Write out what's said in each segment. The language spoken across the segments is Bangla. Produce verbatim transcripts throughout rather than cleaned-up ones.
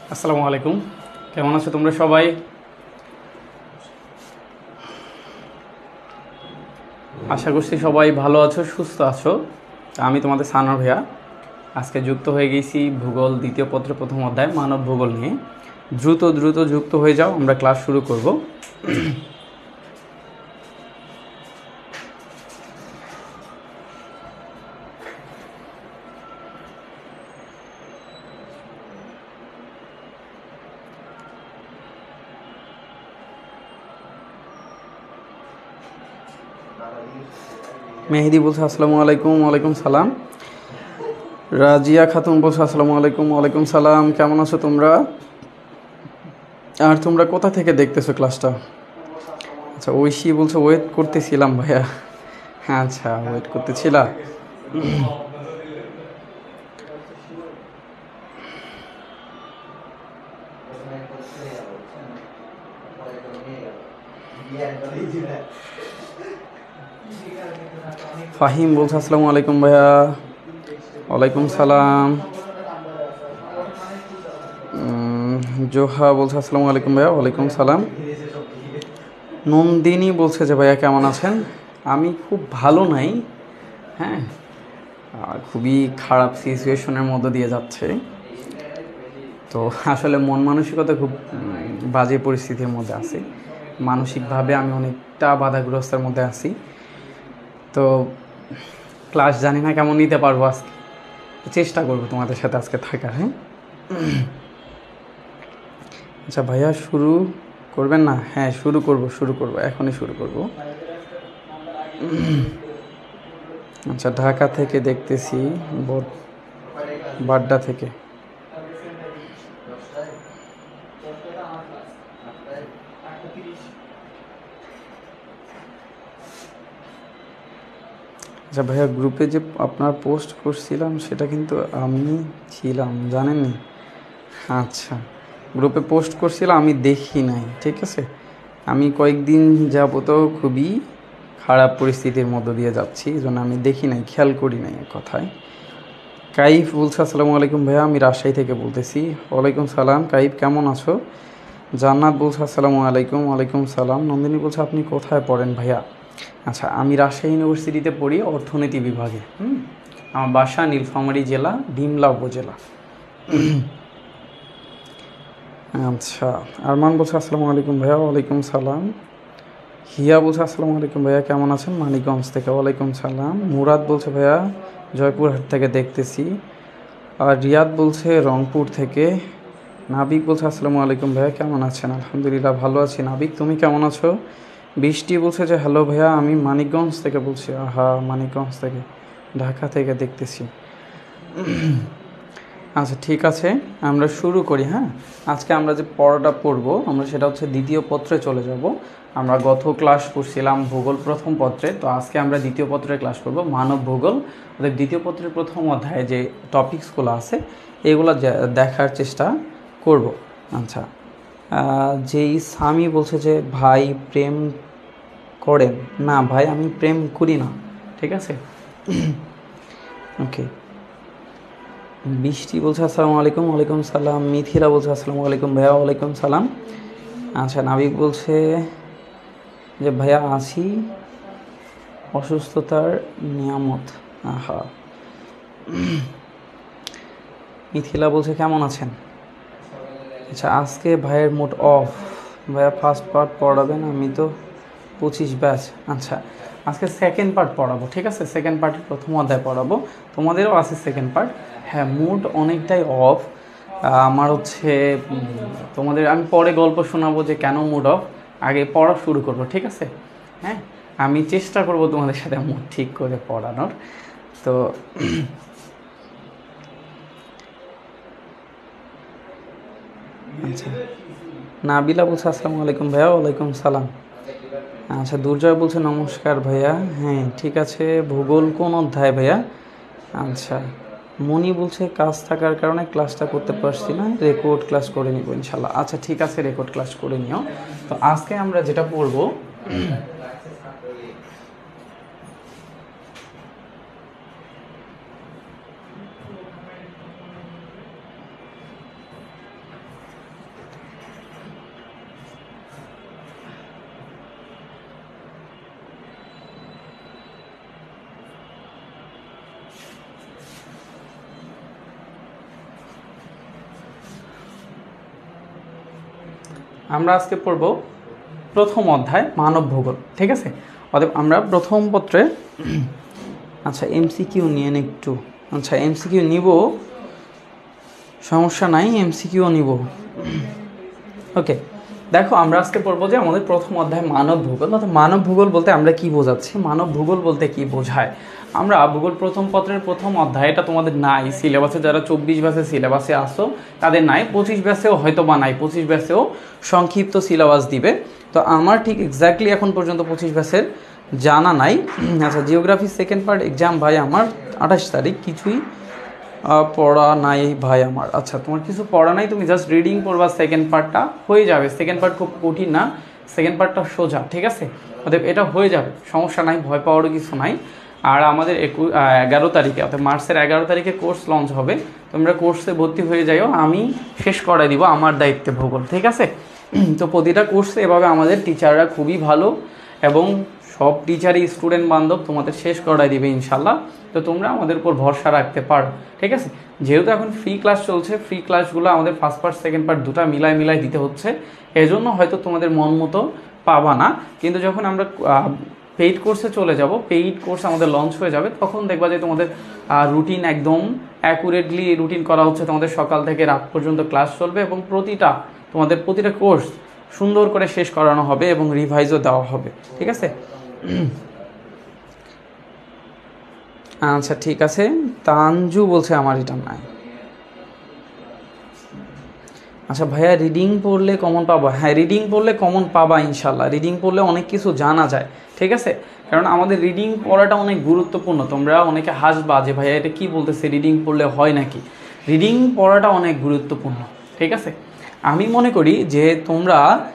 আসসালামু আলাইকুম। কেমন আছো তোমরা সবাই? আশা করছি সবাই ভালো আছো, সুস্থ আছো। আমি তোমাদের সানোর ভাইয়া আজকে যুক্ত হয়ে গেছি ভূগোল দ্বিতীয় পত্রের প্রথম অধ্যায় মানব ভূগোল নিয়ে। দ্রুত দ্রুত যুক্ত হয়ে যাও, আমরা ক্লাস শুরু করব। মেহেদি বলছে আসসালামু আলাইকুম। ওয়ালাইকুম সালাম। রাজিয়া খাতুন বলছে আসসালামু আলাইকুম। ওয়ালাইকুম সালাম। কেমন আছো তোমরা? আর তোমরা কোথা থেকে দেখতেছো ক্লাসটা? আচ্ছা, ঐশী বলছে ওয়েট করতেছিলাম ভাইয়া। হ্যাঁ, আচ্ছা, ওয়েট করতেছিলা। ফাহিম বলছে আসসালামু আলাইকুম ভাইয়া। ওয়ালাইকুম সালাম। জোহা বলছে আসসালামু আলাইকুম ভাইয়া। ওয়ালাইকুম সালাম। নন্দিনী বলছে যে ভাইয়া কেমন আছেন? আমি খুব ভালো নাই। হ্যাঁ, খুবই খারাপ সিচুয়েশনের মধ্য দিয়ে যাচ্ছে। তো আসলে মন মানসিকতা খুব বাজে পরিস্থিতির মধ্যে আছে। মানসিকভাবে আমি অনেকটা বাধাগ্রস্তের মধ্যে আছি। তো ক্লাস জানি না কেমন নিতে পারবো আজকে। চেষ্টা করবো তোমাদের সাথে আজকে থাকার। হ্যাঁ, আচ্ছা ভাইয়া শুরু করবেন না? হ্যাঁ, শুরু করব শুরু করব এখনই শুরু করব। আচ্ছা, ঢাকা থেকে দেখতেছি, বাড্ডা থেকে। আচ্ছা ভাইয়া, গ্রুপে যে আপনার পোস্ট করছিলাম সেটা কিন্তু আমি ছিলাম, জানেননি? আচ্ছা, গ্রুপে পোস্ট করছিলাম, আমি দেখি নাই। ঠিক আছে, আমি কয়েকদিন যাবত খুবই খারাপ পরিস্থিতির মধ্য দিয়ে যাচ্ছি, এই জন্য আমি দেখি নাই, খেয়াল করি নাই এক কথায়। কাইফ বলছে আসসালামু আলাইকুম ভাইয়া, আমি রাজশাহী থেকে বলতেছি। ওয়ালাইকুম সালাম। কাইফ কেমন আছো? জান্নাত বলছে আসসালামু আলাইকুম। ওয়ালাইকুম সালাম। নন্দিনী বলছে আপনি কোথায় পড়েন ভাইয়া? আচ্ছা, আমি রাজশাহী ইউনিভার্সিটিতে পড়ি অর্থনীতি বিভাগে। হুম, আমার বাসা নীলফামারী জেলা, ডিমলা উপজেলা। আচ্ছা, আরমান বলছে আসসালামু আলাইকুম ভাইয়া। ওয়ালাইকুম সালাম। হিয়া বলছে আসসালামু আলাইকুম ভাইয়া, কেমন আছেন? মানিকগঞ্জ থেকে। ওয়ালাইকুম সালাম। মুরাদ বলছে ভাইয়া জয়পুরহাট থেকে দেখতেছি। আর রিয়াদ বলছে রংপুর থেকে। নাবিক বলছে আসসালামু আলাইকুম ভাইয়া, কেমন আছেন? আলহামদুলিল্লাহ ভালো আছি। নাবিক, তুমি কেমন আছো? বৃষ্টি বলছে যে হ্যালো ভাইয়া, আমি মানিকগঞ্জ থেকে বলছি। আহা, মানিকগঞ্জ থেকে, ঢাকা থেকে দেখতেছি। আচ্ছা ঠিক আছে, আমরা শুরু করি। হ্যাঁ, আজকে আমরা যে পড়াটা পড়ব আমরা সেটা হচ্ছে দ্বিতীয় পত্রে চলে যাব। আমরা গত ক্লাস করছিলাম ভূগোল প্রথম পত্রে, তো আজকে আমরা দ্বিতীয় পত্রে ক্লাস করব মানব ভূগোল। অর্থাৎ দ্বিতীয় পত্রের প্রথম অধ্যায়ে যে টপিকসগুলো আছে এগুলো দেখার চেষ্টা করব। আচ্ছা, যেই স্বামী বলছে যে ভাই প্রেম করেন না, ভাই আমি প্রেম করি না। ঠিক আছে, ওকে। বৃষ্টি বলছে আসসালামু আলাইকুম। ওয়ালাইকুম সালাম। মিথিলা বলছে আসসালামু আলাইকুম ভাইয়া। ওয়ালাইকুম সালাম। আচ্ছা, নাবিক বলছে যে ভাইয়া আছি, অসুস্থতার নিয়ামত। আহা। মিথিলা বলছে কেমন আছেন? আচ্ছা, আজকে ভাইয়ের মুড অফ। ভাইয়া ফার্স্ট পার্ট পড়াবেন, আমি তো পঁচিশ ব্যাচ। আচ্ছা, আজকে সেকেন্ড পার্ট পড়াবো। ঠিক আছে, সেকেন্ড পার্টের প্রথম অধ্যায় পড়াবো, তোমাদেরও আছে সেকেন্ড পার্ট। হ্যাঁ, মুড অনেকটাই অফ আমার হচ্ছে। তোমাদের আমি পরে গল্প শোনাবো যে কেন মুড অফ, আগে পড়া শুরু করবো। ঠিক আছে, হ্যাঁ, আমি চেষ্টা করব তোমাদের সাথে মুড ঠিক করে পড়ানোর। তো আচ্ছা, নাবিলা বলছে আসসালামু আলাইকুম ভাইয়া। ওয়ালাইকুম সালাম। আচ্ছা, দুর্জয় বলছে নমস্কার ভাইয়া। হ্যাঁ ঠিক আছে, ভূগোল কোন অধ্যায় ভাইয়া? আচ্ছা, মনি বলছে কাজ থাকার কারণে ক্লাসটা করতে পারছি না, রেকর্ড ক্লাস করে নিব ইনশাল্লাহ। আচ্ছা ঠিক আছে, রেকর্ড ক্লাস করে নিও। তো আজকে আমরা যেটা পড়বো, আমরা আজকে পড়ব প্রথম অধ্যায় মানব ভূগোল, ঠিক আছে। অতএব আমরা প্রথম পত্রে আচ্ছা এমসিকিউ নিয়ে একটু আচ্ছা এমসিকিউ নিব, সমস্যা নাই, এমসিকিউ নিব। ওকে, দেখো আমরা আজকে পড়বো যে আমাদের প্রথম অধ্যায় মানব ভূগোল। অর্থাৎ মানব ভূগোল বলতে আমরা কি বোঝাচ্ছি, মানব ভূগোল বলতে কি বোঝায়। আমরা ভূগোল প্রথম পত্রের প্রথম অধ্যায়, এটা তোমাদের নাই সিলেবাসে, যারা চব্বিশ ব্যাচে সিলেবাসে আসো তাদের নাই, পঁচিশ ব্যাচেও হয়তো বা নাই, পঁচিশ ব্যাচেও সংক্ষিপ্ত সিলেবাস দিবে। তো আমার ঠিক এক্স্যাক্টলি এখন পর্যন্ত পঁচিশ ব্যাচের জানা নাই। আচ্ছা জিওগ্রাফি সেকেন্ড পার্ট এক্সাম ভাই আমার আঠাশ তারিখ, কিছুই পড়া নাই ভাই আমার। আচ্ছা তোমার কিছু পড়া নাই, তুমি জাস্ট রিডিং পড়বা, সেকেন্ড পার্টটা হয়ে যাবে। সেকেন্ড পার্ট খুব কঠিন না, সেকেন্ড পার্টটা সোজা, ঠিক আছে। অতএব এটা হয়ে যাবে, সমস্যা নাই, ভয় পাওয়ারও কিছু নাই। আর আমাদের একুশ এগারো তারিখে অর্থাৎ মার্চের এগারো তারিখে কোর্স লঞ্চ হবে, তোমরা কোর্সে ভর্তি হয়ে যাইও, আমি শেষ করাই দিব আমার দায়িত্বে ভূগোল, ঠিক আছে। তো প্রতিটা কোর্সে এভাবে আমাদের টিচাররা খুবই ভালো এবং সব টিচারই স্টুডেন্ট বান্ধব, তোমাদের শেষ করাই দিবে ইনশাল্লাহ। তো তোমরা আমাদের উপর ভরসা রাখতে পারো, ঠিক আছে। যেহেতু এখন ফ্রি ক্লাস চলছে, ফ্রি ক্লাসগুলো আমাদের ফার্স্ট পার্ট সেকেন্ড পার্ট দুটা মিলাই মিলাই দিতে হচ্ছে, এজন্য হয়তো তোমাদের মন মতো পাবা না। কিন্তু যখন আমরা পেইড কোর্সে চলে যাব, পেইড কোর্স আমাদের লঞ্চ হয়ে যাবে, তখন দেখবা যে তোমাদের রুটিন একদম অ্যাকুরেটলি রুটিন করা হচ্ছে, তোমাদের সকাল থেকে রাত পর্যন্ত ক্লাস চলবে এবং প্রতিটা তোমাদের প্রতিটা কোর্স সুন্দর করে শেষ করানো হবে এবং রিভাইজও দেওয়া হবে, ঠিক আছে। আচ্ছা ঠিক আছে, তানজু বলছে আমার এটা নাই। আচ্ছা ভাইয়া রিডিং পড়লে কমন পাবা? হ্যাঁ রিডিং পড়লে কমন পাবা ইনশাল্লাহ, রিডিং পড়লে অনেক কিছু জানা যায়, ঠিক আছে। কারণ আমাদের রিডিং পড়াটা অনেক গুরুত্বপূর্ণ। তোমরা অনেকে হাসবা যে ভাইয়া এটা কি বলতেছে, রিডিং পড়লে হয় নাকি? রিডিং পড়াটা অনেক গুরুত্বপূর্ণ, ঠিক আছে। আমি মনে করি যে তোমরা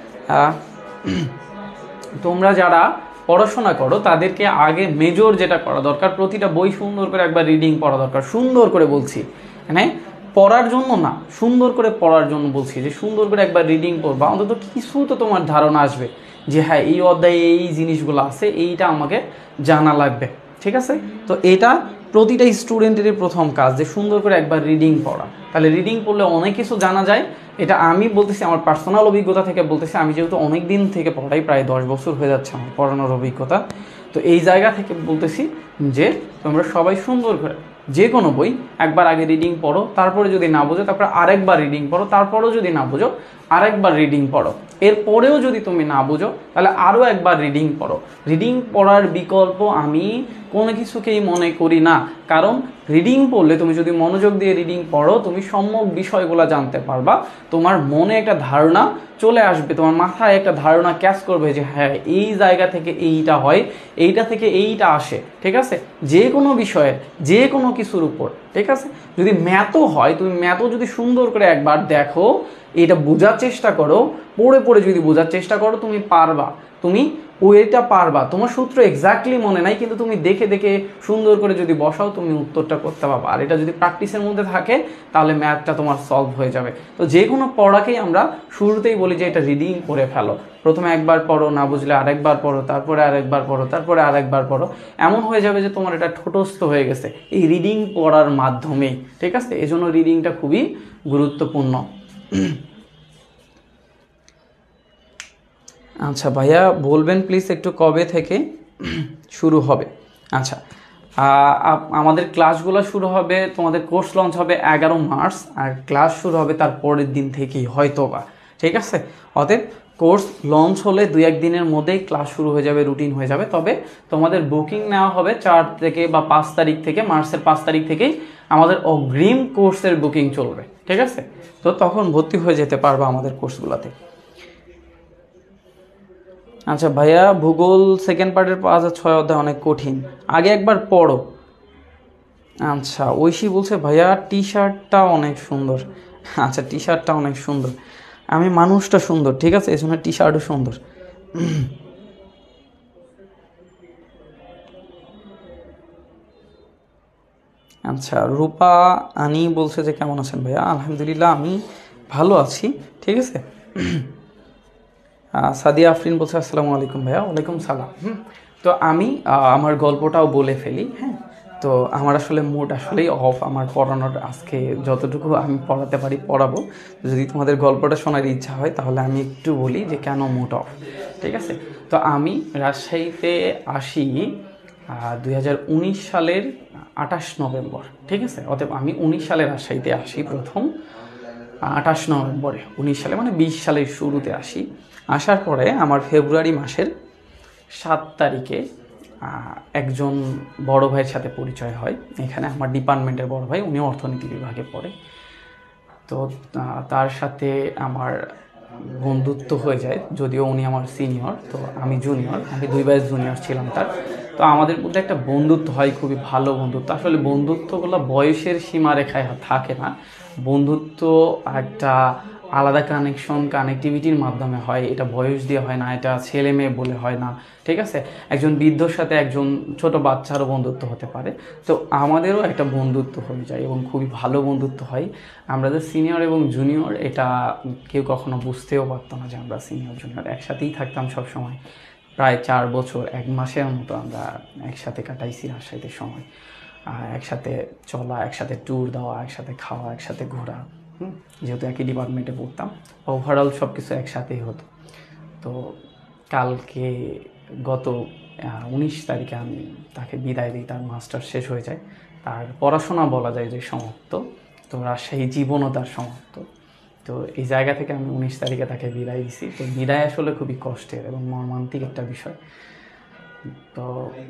তোমরা যারা পড়াশোনা করো তাদেরকে আগে মেজর যেটা করা দরকার, প্রতিটা বই সুন্দর করে একবার রিডিং পড়া দরকার। সুন্দর করে বলছি, মানে পড়ার জন্য না, সুন্দর করে পড়ার জন্য বলছি, যে সুন্দর করে একবার রিডিং পড়বা, অন্তত কিছু তো তোমার ধারণা আসবে যে হ্যাঁ এই অধ্যায়ে এই জিনিসগুলো আছে, এইটা আমাকে জানা লাগবে, ঠিক আছে। তো এটা প্রতিটা স্টুডেন্টেরই প্রথম কাজ, যে সুন্দর করে একবার রিডিং পড়া। তাহলে রিডিং পড়লে অনেক কিছু জানা যায়। এটা আমি বলতেছি আমার পার্সোনাল অভিজ্ঞতা থেকে বলতেছি, আমি যেহেতু অনেক দিন থেকে পড়াই, প্রায় দশ বছর হয়ে যাচ্ছে আমার পড়ানোর অভিজ্ঞতা। তো এই জায়গা থেকে বলতেছি যে তোমরা সবাই সুন্দর করে যে কোনো বই একবার আগে রিডিং পড়ো, তারপরে যদি না বোঝো তারপরে আরেকবার রিডিং পড়ো, তারপরেও যদি না বোঝো আরেকবার রিডিং পড়ো, এরপরেও যদি তুমি না বোঝো তাহলে আরও একবার রিডিং পড়ো। রিডিং পড়ার বিকল্প আমি কোনো কিছুকেই মনে করি না, কারণ রিডিং পড়লে তুমি যদি মনোযোগ দিয়ে রিডিং পড়ো, তুমি সম্যক বিষয়গুলো জানতে পারবা, তোমার মনে একটা ধারণা চলে আসবে, তোমার মাথায় একটা ধারণা ক্যাচ করবে যে হ্যাঁ এই জায়গা থেকে এইটা হয়, এইটা থেকে এইটা আসে, ঠিক আছে। যে কোনো বিষয়ে যে কোনো কিছুর উপর, ঠিক আছে। যদি ম্যাথও হয়, তুমি ম্যাথও যদি সুন্দর করে একবার দেখো, এটা বোঝার চেষ্টা করো, পড়ে পড়ে যদি বোঝার চেষ্টা করো, তুমি পারবা, তুমি ওইটা পারবা। তোমার সূত্র এক্স্যাক্টলি মনে নাই, কিন্তু তুমি দেখে দেখে সুন্দর করে যদি বসাও, তুমি উত্তরটা করতে পারবা। আর এটা যদি প্র্যাকটিসের মধ্যে থাকে তাহলে ম্যাথটা তোমার সলভ হয়ে যাবে। তো যে কোনো পড়াকেই আমরা শুরুতেই বলি যে এটা রিডিং করে ফেলো, প্রথমে একবার পড়ো, না বুঝলে আরেকবার পড়ো, তারপরে আরেকবার পড়ো, তারপরে আরেকবার পড়ো, এমন হয়ে যাবে যে তোমার এটা ঠোঁটস্থ হয়ে গেছে এই রিডিং পড়ার মাধ্যমেই, ঠিক আছে। এই জন্য রিডিংটা খুবই গুরুত্বপূর্ণ। আচ্ছা ভাইয়া বলবেন প্লিজ একটু কবে থেকে শুরু হবে? আচ্ছা আমাদের ক্লাসগুলো শুরু হবে, তোমাদের কোর্স লঞ্চ হবে এগারো মার্চ, আর ক্লাস শুরু হবে তার পরের দিন থেকেই হয়তো বা, ঠিক আছে। অতএব কোর্স লঞ্চ হলে দুই এক দিনের মধ্যেই ক্লাস শুরু হয়ে যাবে, রুটিন হয়ে যাবে। তবে তোমাদের বুকিং নেওয়া হবে চার থেকে বা পাঁচ তারিখ থেকে, মার্চের পাঁচ তারিখ থেকেই আমাদের অগ্রিম কোর্সের বুকিং চলবে, ঠিক আছে। তো তখন ভর্তি হয়ে যেতে পারবে আমাদের কোর্সগুলোতে। আচ্ছা ভাইয়া ভূগোল সেকেন্ড পার্টের পাঁচ আর ছয় অধ্যায় অনেক কঠিন, আগে একবার পড়ো। আচ্ছা ঐশী বলছে ভাইয়া টি শার্টটা অনেক সুন্দর। আচ্ছা টি শার্টটা অনেক সুন্দর, আমি মানুষটা সুন্দর, ঠিক আছে, এই জন্য টি শার্টও সুন্দর। আচ্ছা রূপা আনি বলছে যে কেমন আছেন ভাইয়া? আলহামদুলিল্লাহ আমি ভালো আছি, ঠিক আছে। সাদিয়া আফরিন বলছে আসসালামু আলাইকুম ভাইয়া। ওয়ালাইকুম সালাম। হুম তো আমি আমার গল্পটাও বলে ফেলি, হ্যাঁ। তো তো আমার আসলে মুড আসলেই অফ আমার পড়ানোর। আজকে যতটুকু আমি পড়াতে পারি পড়াবো। যদি তোমাদের গল্পটা শোনার ইচ্ছা হয় তাহলে আমি একটু বলি যে কেন মুড অফ। ঠিক আছে, তো আমি রাজশাহীতে আসি দুই হাজার উনিশ সালের আঠাশ নভেম্বর। ঠিক আছে, অতএব আমি উনিশ সালে রাজশাহীতে আসি প্রথম আঠাশ নভেম্বরে, উনিশ সালে মানে বিশ সালের শুরুতে আসি। আসার পরে আমার ফেব্রুয়ারি মাসের সাত তারিখে একজন বড় ভাইয়ের সাথে পরিচয় হয়। এখানে আমার ডিপার্টমেন্টের বড় ভাই, উনি অর্থনীতি বিভাগে পড়ে। তো তার সাথে আমার বন্ধুত্ব হয়ে যায়, যদিও উনি আমার সিনিয়র, তো আমি জুনিয়র, আমি দুই ব্যাচ জুনিয়র ছিলাম তার। তো আমাদের মধ্যে একটা বন্ধুত্ব হয়, খুবই ভালো বন্ধুত্ব। আসলে বন্ধুত্বগুলো বয়সের সীমারেখায় থাকে না, বন্ধুত্ব একটা আলাদা কানেকশন কানেক্টিভিটির মাধ্যমে হয়। এটা বয়স দিয়ে হয় না, এটা ছেলে মেয়ে বলে হয় না। ঠিক আছে, একজন বৃদ্ধর সাথে একজন ছোট বাচ্চারও বন্ধুত্ব হতে পারে। তো আমাদেরও একটা বন্ধুত্ব হয়ে যায় এবং খুবই ভালো বন্ধুত্ব হয়। আমরা যে সিনিয়র এবং জুনিয়র এটা কেউ কখনো বুঝতেও পারতো না যে আমরা সিনিয়র জুনিয়র। একসাথেই থাকতাম সব সময়, প্রায় চার বছর এক মাসের মতো আমরা একসাথে কাটাইছি রাজশাহীতে সময়। একসাথে চলা, একসাথে ট্যুর দেওয়া, একসাথে খাওয়া, একসাথে ঘোরা। হুম, যেহেতু একই ডিপার্টমেন্টে পড়তাম, ওভারঅল সব কিছু একসাথেই হতো। তো কালকে গত উনিশ তারিখে আমি তাকে বিদায় দিই, তার মাস্টার শেষ হয়ে যায়, তার পড়াশোনা বলা যায় যে সমাপ্ত, তো রাজশাহী জীবনও তার সমাপ্ত। তো এই জায়গা থেকে আমি উনিশ তারিখে তাকে বিদায় দিছি। তো বিদায় আসলে খুবই কষ্টের এবং মর্মান্তিক একটা বিষয়। তো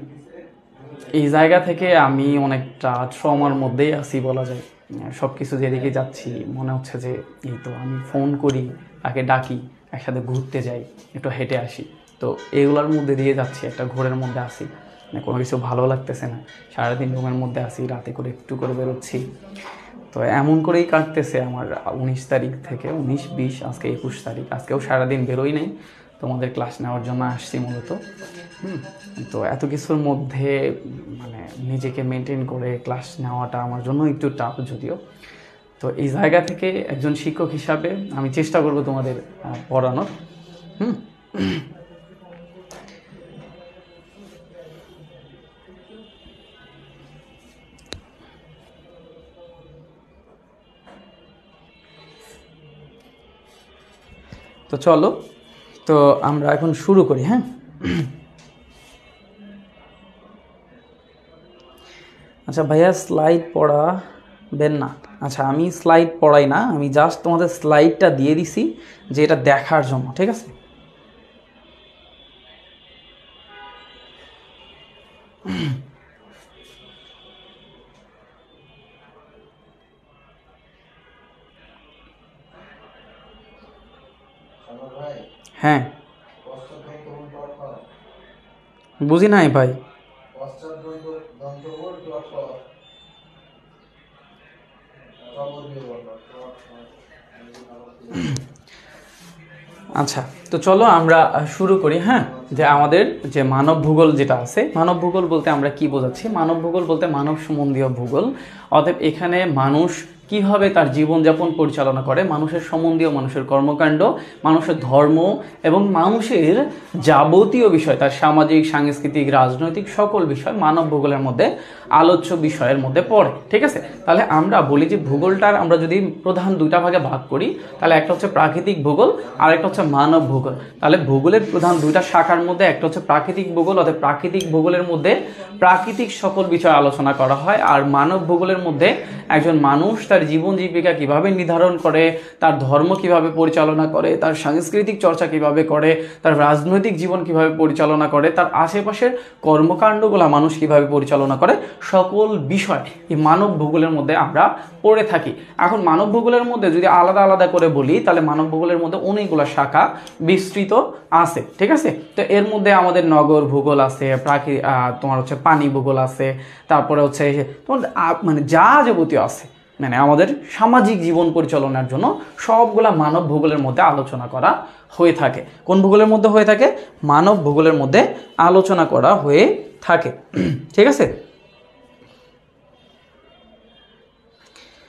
এই জায়গা থেকে আমি অনেকটা ট্রমার মধ্যেই আছি বলা যায়। সব কিছু যেদিকে যাচ্ছি মনে হচ্ছে যে এই তো আমি ফোন করি, তাকে ডাকি, একসাথে ঘুরতে যাই, একটু হেঁটে আসি। তো এগুলোর মধ্যে দিয়ে যাচ্ছি, একটা ঘোরের মধ্যে আসি, কোনো কিছু ভালো লাগতেছে না, সারাদিন রুমের মধ্যে আসি, রাতে করে একটু করে বেরোচ্ছি। তো এমন করেই কাটতেছে আমার উনিশ তারিখ থেকে, উনিশ বিশ আজকে একুশ তারিখ। আজকেও সারাদিন বেরোই নাই, তোমাদের ক্লাস নেওয়ার জন্য আসছি মূলত। হুম, তো এত কিছুর মধ্যে মানে নিজেকে মেনটেন করে ক্লাস নেওয়াটা আমার জন্য একটু টাফ যদিও। তো এই জায়গা থেকে একজন শিক্ষক হিসাবে আমি চেষ্টা করব তোমাদের পড়ানোর। হুম, তো চলো, তো আমরা এখন শুরু করি। হ্যাঁ, আচ্ছা ভাইয়া স্লাইড পড়াবেন না? আচ্ছা, আমি স্লাইড পড়াই না, আমি জাস্ট তোমাদের স্লাইডটা দিয়ে দিছি যে এটা দেখার জন্য। ঠিক আছে, হ্যাঁ, বুঝি নাই ভাই। আচ্ছা, তো চলো আমরা শুরু করি। হ্যাঁ, যে আমাদের যে মানব ভূগোল যেটা আছে, মানব ভূগোল বলতে আমরা কি বোঝাচ্ছি? মানব ভূগোল বলতে মানব সম্বন্ধীয় ভূগোল। অতএব এখানে মানুষ কীভাবে তার জীবনযাপন পরিচালনা করে, মানুষের সম্বন্ধীয়, মানুষের কর্মকাণ্ড, মানুষের ধর্ম এবং মানুষের যাবতীয় বিষয়, তার সামাজিক, সাংস্কৃতিক, রাজনৈতিক সকল বিষয় মানব ভূগোলের মধ্যে আলোচ্য বিষয়ের মধ্যে পড়ে। ঠিক আছে, তাহলে আমরা বলি যে ভূগোলটার আমরা যদি প্রধান দুইটা ভাগে ভাগ করি, তাহলে একটা হচ্ছে প্রাকৃতিক ভূগোল আর একটা হচ্ছে মানব ভূগোল। তাহলে ভূগোলের প্রধান দুইটা শাখার মধ্যে একটা হচ্ছে প্রাকৃতিক ভূগোল, অর্থাৎ প্রাকৃতিক ভূগোলের মধ্যে প্রাকৃতিক সকল বিষয় আলোচনা করা হয়। আর মানব ভূগোলের মধ্যে একজন মানুষ তার জীবন জীবিকা কিভাবে নির্ধারণ করে, তার ধর্ম কিভাবে পরিচালনা করে, তার সাংস্কৃতিক চর্চা কিভাবে করে, তার রাজনৈতিক জীবন কিভাবে পরিচালনা করে, তার আশেপাশের কর্মকাণ্ডগুলো মানুষ কিভাবে পরিচালনা করে, সকল বিষয় এই মানব ভূগোলের মধ্যে আমরা পড়ে থাকি। এখন মানব ভূগোলের মধ্যে যদি আলাদা আলাদা করে বলি, তাহলে মানব ভূগোলের মধ্যে অনেকগুলো শাখা বিস্তৃত আছে। ঠিক আছে, তো এর মধ্যে আমাদের নগর ভূগোল আছে, প্রাকৃতিক তোমার হচ্ছে পানি ভূগোল আছে, তারপরে হচ্ছে তোমার মানে যা যাবতীয় আছে, মানে আমাদের সামাজিক জীবন পরিচালনার জন্য সবগুলা মানব ভূগোলের মধ্যে আলোচনা করা হয়ে থাকে। কোন ভূগোলের মধ্যে হয়ে থাকে? মানব ভূগোলের মধ্যে আলোচনা করা হয়ে থাকে। ঠিক আছে,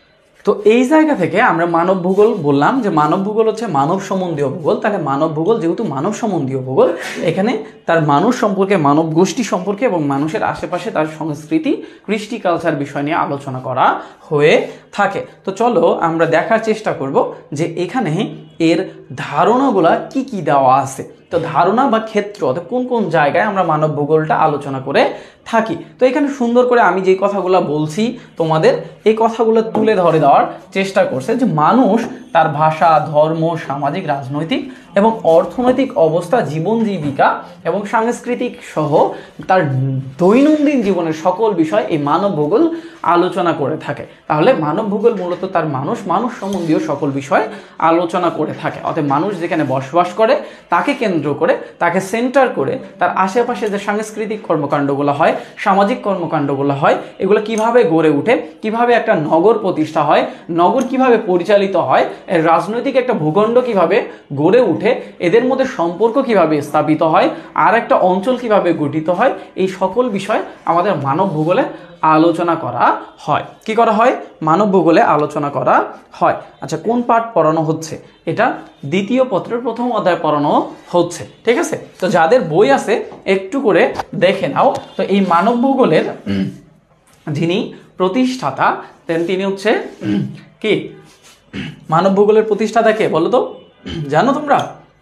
তো এই জায়গা থেকে আমরা মানব ভূগোল বললাম যে মানব ভূগোল হচ্ছে মানব সম্বন্ধীয় ভূগোল। তাহলে মানব ভূগোল যেহেতু মানব সম্বন্ধীয় ভূগোল, এখানে তার মানুষ সম্পর্কে, মানব গোষ্ঠী সম্পর্কে এবং মানুষের আশেপাশে তার সংস্কৃতি, কৃষ্টি, কালচার বিষয় নিয়ে আলোচনা করা হয়ে থাকে। তো চলো আমরা দেখার চেষ্টা করব যে এখানে এর ধারণাগুলা কি কি দেওয়া আছে। তো ধারণা বা ক্ষেত্র অর্থাৎ কোন কোন জায়গায় আমরা মানব ভূগোলটা আলোচনা করে থাকি। তো এখানে সুন্দর করে আমি যেই কথাগুলো বলছি তোমাদের, এই কথাগুলো তুলে ধরে দেওয়ার চেষ্টা করছে যে মানুষ তার ভাষা, ধর্ম, সামাজিক, রাজনৈতিক এবং অর্থনৈতিক অবস্থা, জীবন জীবিকা এবং সাংস্কৃতিক সহ তার দৈনন্দিন জীবনের সকল বিষয় এই মানব ভূগোল আলোচনা করে থাকে। তাহলে মানব ভূগোল মূলত তার মানুষ মানুষ সম্বন্ধীয় সকল বিষয় আলোচনা করে থাকে। অর্থাৎ মানুষ যেখানে বসবাস করে তাকে কেন্দ্র করে, তাকে সেন্টার করে তার আশেপাশে যে সাংস্কৃতিক কর্মকাণ্ডগুলো হয়, সামাজিক কর্মকাণ্ডগুলো হয়, এগুলো কিভাবে গড়ে ওঠে, কিভাবে একটা নগর প্রতিষ্ঠা হয়, নগর কিভাবে পরিচালিত হয়, রাজনৈতিক একটা ভূখণ্ড কিভাবে গড়ে ওঠে, এদের মধ্যে সম্পর্ক কিভাবে স্থাপিত হয়, আর একটা অঞ্চল কিভাবে গঠিত হয়, এই সকল বিষয় আমাদের মানব ভূগোলে আলোচনা করা হয়। কি করা হয়? মানব ভূগোলে আলোচনা করা হয়। আচ্ছা, কোন পাঠ পড়ানো হচ্ছে? এটা দ্বিতীয় পত্রের প্রথম অধ্যায় পড়ানো হচ্ছে। ঠিক আছে, তো যাদের বই আছে একটু করে দেখে নাও। তো এই মানব ভূগোলের যিনি প্রতিষ্ঠাতা, দেন তিনি হচ্ছে কি? মানব ভূগোলের প্রতিষ্ঠাতা কে বলো তো? জানো তোমরা?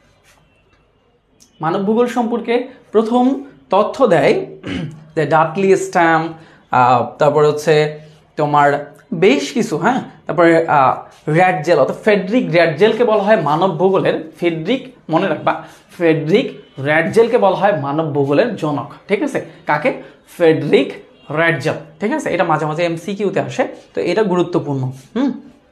মানব ভূগোল সম্পর্কে প্রথম তথ্য দেয় যে ডাটলি স্ট্যাম্প, তারপরে হচ্ছে তোমার বেশ কিছু, হ্যাঁ, তারপরে র্যাটজেল অর্থাৎ ফ্রেডরিক র্যাটজেলকে বলা হয় মানব ভূগোলের, ফ্রেডরিক মনে রাখবা, ফ্রেডরিক র্যাটজেলকে বলা হয় মানব ভূগোলের জনক। ঠিক আছে, কাকে? Friedrich Ratzel. ঠিক আছে, এটা মাঝে মাঝে এমসিকিউতে আসে, তো এটা গুরুত্বপূর্ণ। হুম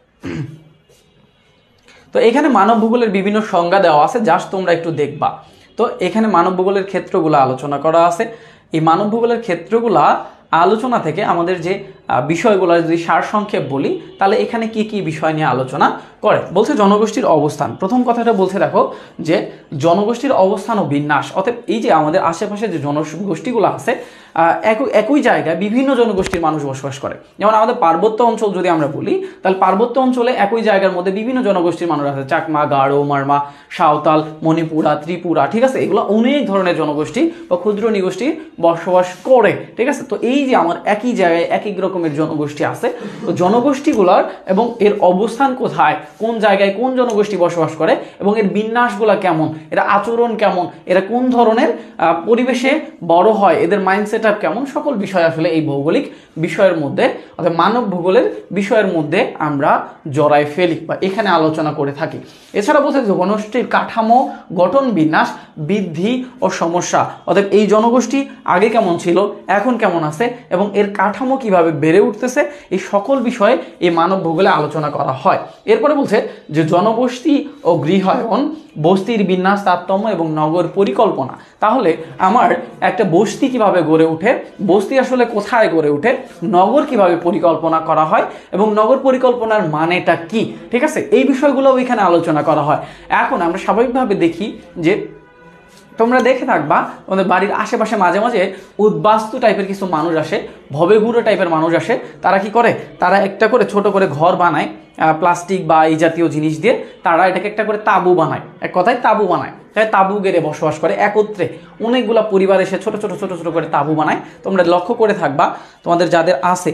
তো এখানে মানব ভূগোলের বিভিন্ন সংজ্ঞা দেওয়া আছে, জাস্ট তোমরা একটু দেখবা। তো এখানে মানব ভূগোলের ক্ষেত্রগুলো আলোচনা করা আছে। এই মানব ভূগোলের ক্ষেত্রগুলা আলোচনা থেকে আমাদের যে বিষয়গুলো যদি সারসংক্ষেপ বলি, তাহলে এখানে কি কি বিষয় নিয়ে আলোচনা করে? বলছে জনগোষ্ঠীর অবস্থান। প্রথম কথাটা বলছে দেখো যে জনগোষ্ঠীর অবস্থান ও বিন্যাস, অর্থাৎ এই যে আমাদের আশেপাশে যে জনগোষ্ঠীগুলো আছে, একই একই জায়গায় বিভিন্ন জনগোষ্ঠীর মানুষ বসবাস করে। যেমন আমাদের পার্বত্য অঞ্চল যদি আমরা বলি, তাহলে পার্বত্য অঞ্চলে একই জায়গার মধ্যে বিভিন্ন জনগোষ্ঠীর মানুষ আছে, চাকমা, গারো, মারমা, সাঁওতাল, মণিপুরা, ত্রিপুরা। ঠিক আছে, এগুলো অনেক ধরনের জনগোষ্ঠী বা ক্ষুদ্র নিগোষ্ঠী বসবাস করে। ঠিক আছে, তো এই যে আমার একই জায়গায় এক এক রকমের জনগোষ্ঠী আছে, তো জনগোষ্ঠীগুলোর এবং এর অবস্থান কোথায়, কোন জায়গায় কোন জনগোষ্ঠী বসবাস করে এবং এর বিন্যাসগুলা কেমন, এরা আচরণ কেমন, এরা কোন ধরনের পরিবেশে বড় হয়, এদের মাইন্ডসেট কেমন, সকল বিষয় আসলে এই ভৌগোলিক বিষয়ের মধ্যে অর্থাৎ মানব ভূগোলের বিষয়ের মধ্যে আমরা জড়াই ফেলি বা এখানে আলোচনা করে থাকি। এছাড়া বলছে জনগোষ্ঠীর কাঠামো, গঠন, বিন্যাস, বৃদ্ধি ও সমস্যা, অর্থাৎ এই জনগোষ্ঠী আগে কেমন ছিল, এখন কেমন আছে এবং এর কাঠামো কিভাবে বেড়ে উঠতেছে, এই সকল বিষয়ে এই মানব ভূগোলে আলোচনা করা হয়। এরপরে বলছে যে জনবসতি ও গৃহায়ন, বস্তির বিন্যাস, তারতম্য এবং নগর পরিকল্পনা। তাহলে আমার একটা বস্তি কিভাবে গড়ে উঠে, বস্তি আসলে কোথায় গড়ে উঠে, নগর কিভাবে পরিকল্পনা করা হয় এবং নগর পরিকল্পনার মানেটা কি, ঠিক আছে, এই বিষয়গুলো এখানে আলোচনা করা হয়। এখন আমরা স্বাভাবিকভাবে দেখি যে তোমরা দেখে থাকবা তোমাদের বাড়ির আশেপাশে মাঝে মাঝে উদ্বাস্তু টাইপের কিছু মানুষ আসে, ভবেঘুরো টাইপের মানুষ আসে। তারা কি করে? তারা একটা করে ছোট করে ঘর বানায় প্লাস্টিক বা এই জাতীয় জিনিস দিয়ে, তারা এটাকে একটা করে তাঁবু বানায়, এক কথায় তাঁবু বানায়, তাই তাঁবু গেড়ে বসবাস করে একত্রে। অনেকগুলা পরিবার এসে ছোট ছোট ছোট ছোট করে তাঁবু বানায়। তোমরা লক্ষ্য করে থাকবা তোমাদের যাদের আছে,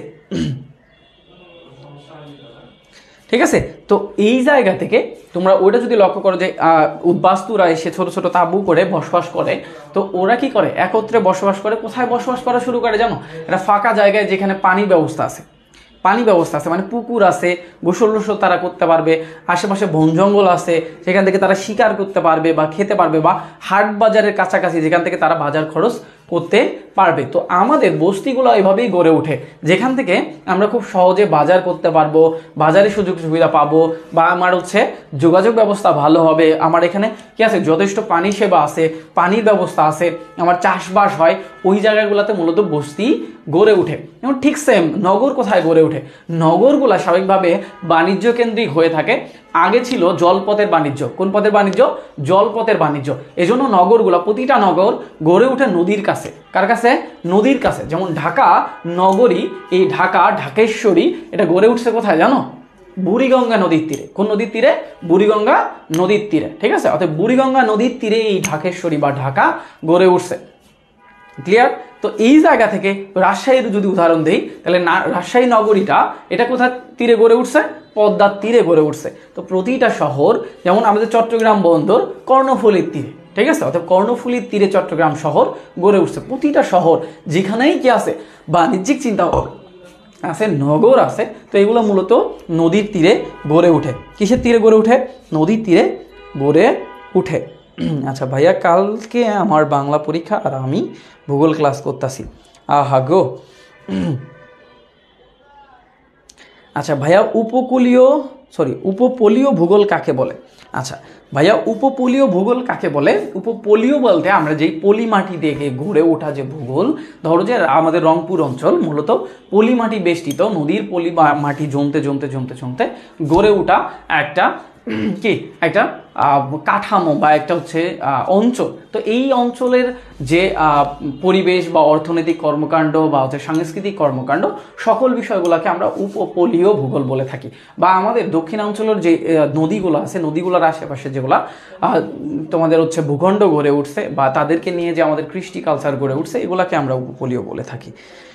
ঠিক আছে। তো এই জায়গা থেকে তোমরা ওটা যদি লক্ষ্য করো যে উদ্বাস্তুরা এসে ছোট ছোট তাঁবু করে বসবাস করে, তো ওরা কি করে? একত্রে বসবাস করে। কোথায় বসবাস করা শুরু করে জানো? এটা ফাঁকা জায়গায় যেখানে পানির ব্যবস্থা আছে, পানি ব্যবস্থা আছে মানে পুকুর আছে, গোসল টোসল তারা করতে পারবে, আশেপাশে বন জঙ্গল আছে, সেখান থেকে তারা শিকার করতে পারবে বা খেতে পারবে, বা হাট বাজারের কাছাকাছি যেখান থেকে তারা বাজার খরচ করতে পারবে। তো আমাদের বস্তিগুলো এভাবেই গড়ে ওঠে, যেখান থেকে আমরা খুব সহজে বাজার করতে পারবো, বাজারে সুযোগ সুবিধা পাবো, বা আমার হচ্ছে যোগাযোগ ব্যবস্থা ভালো হবে, আমার এখানে কি আছে যথেষ্ট পানি সেবা আছে, পানির ব্যবস্থা আছে, আমার চাষবাস হয়, ওই জায়গাগুলোতে মূলত বস্তি গড়ে ওঠে। এবং ঠিক সেম নগর কোথায় গড়ে ওঠে? নগরগুলা স্বাভাবিকভাবে বাণিজ্য কেন্দ্রিক হয়ে থাকে। আগে ছিল জলপথের বাণিজ্য। কোন পথের বাণিজ্য? জলপথের বাণিজ্য। এজন্য নগরগুলা, প্রতিটা নগর গড়ে ওঠে নদীর কাছে। কার কাছে? নদীর কাছে। যেমন ঢাকা নগরী, এই ঢাকা ঢাকেশ্বরী, এটা গড়ে উঠছে কোথায় জানো? বুড়িগঙ্গা নদীর তীরে। কোন নদীর তীরে? বুড়িগঙ্গা নদীর তীরে, ঠিক আছে। অর্থাৎ বুড়িগঙ্গা নদীর তীরে এই ঢাকেশ্বরী বা ঢাকা গড়ে উঠছে। ক্লিয়ার? তো এই জায়গা থেকে রাজশাহীর যদি উদাহরণ দেই, তাহলে রাজশাহী নগরীটা এটা কোথায় তীরে গড়ে উঠছে? পদ্মার তীরে গড়ে উঠছে। তো প্রতিটা শহর, যেমন আমাদের চট্টগ্রাম বন্দর কর্ণফুলীর তীরে, ঠিক আছে। অর্থাৎ কর্ণফুলীর তীরে চট্টগ্রাম শহর গড়ে উঠছে। প্রতিটা শহর যেখানেই কি আছে, বাণিজ্যিক চিন্তা আছে, নগর আছে, তো এগুলো মূলত নদীর তীরে গড়ে উঠে। কিসের তীরে গড়ে উঠে? নদীর তীরে গড়ে উঠে। আচ্ছা ভাইয়া, কালকে আমার বাংলা পরীক্ষা আর আমি ভূগোল ক্লাস করতেছি। আহা গো। আচ্ছা ভাইয়া, উপকূলীয় সরি উপপলীয় ভূগোল কাকে বলে? আচ্ছা ভাইয়া, উপপলীয় ভূগোল কাকে বলে? উপপলীয় বলতে আমরা যেই পলি মাটি দেখে গড়ে ওঠা যে ভূগোল, ধরো যে আমাদের রংপুর অঞ্চল মূলত পলি মাটি বেষ্টিত, নদীর পলি মাটি জমতে জমতে জমতে জমতে গড়ে ওঠা একটা কি একটা কাঠামো বা একটা হচ্ছে অঞ্চল। তো এই অঞ্চলের যে পরিবেশ বা অর্থনৈতিক কর্মকাণ্ড বা হচ্ছে সাংস্কৃতিক কর্মকাণ্ড, সকল বিষয়গুলোকে আমরা উপপলীয় ভূগোল বলে থাকি। বা আমাদের দক্ষিণাঞ্চলের যে নদীগুলো আছে, নদীগুলোর আশেপাশে যেগুলা তোমাদের হচ্ছে ভূখণ্ড গড়ে উঠছে বা তাদেরকে নিয়ে যে আমাদের কৃষ্টি কালচার গড়ে উঠছে, এগুলাকে আমরা উপকূলীয় বলে থাকি।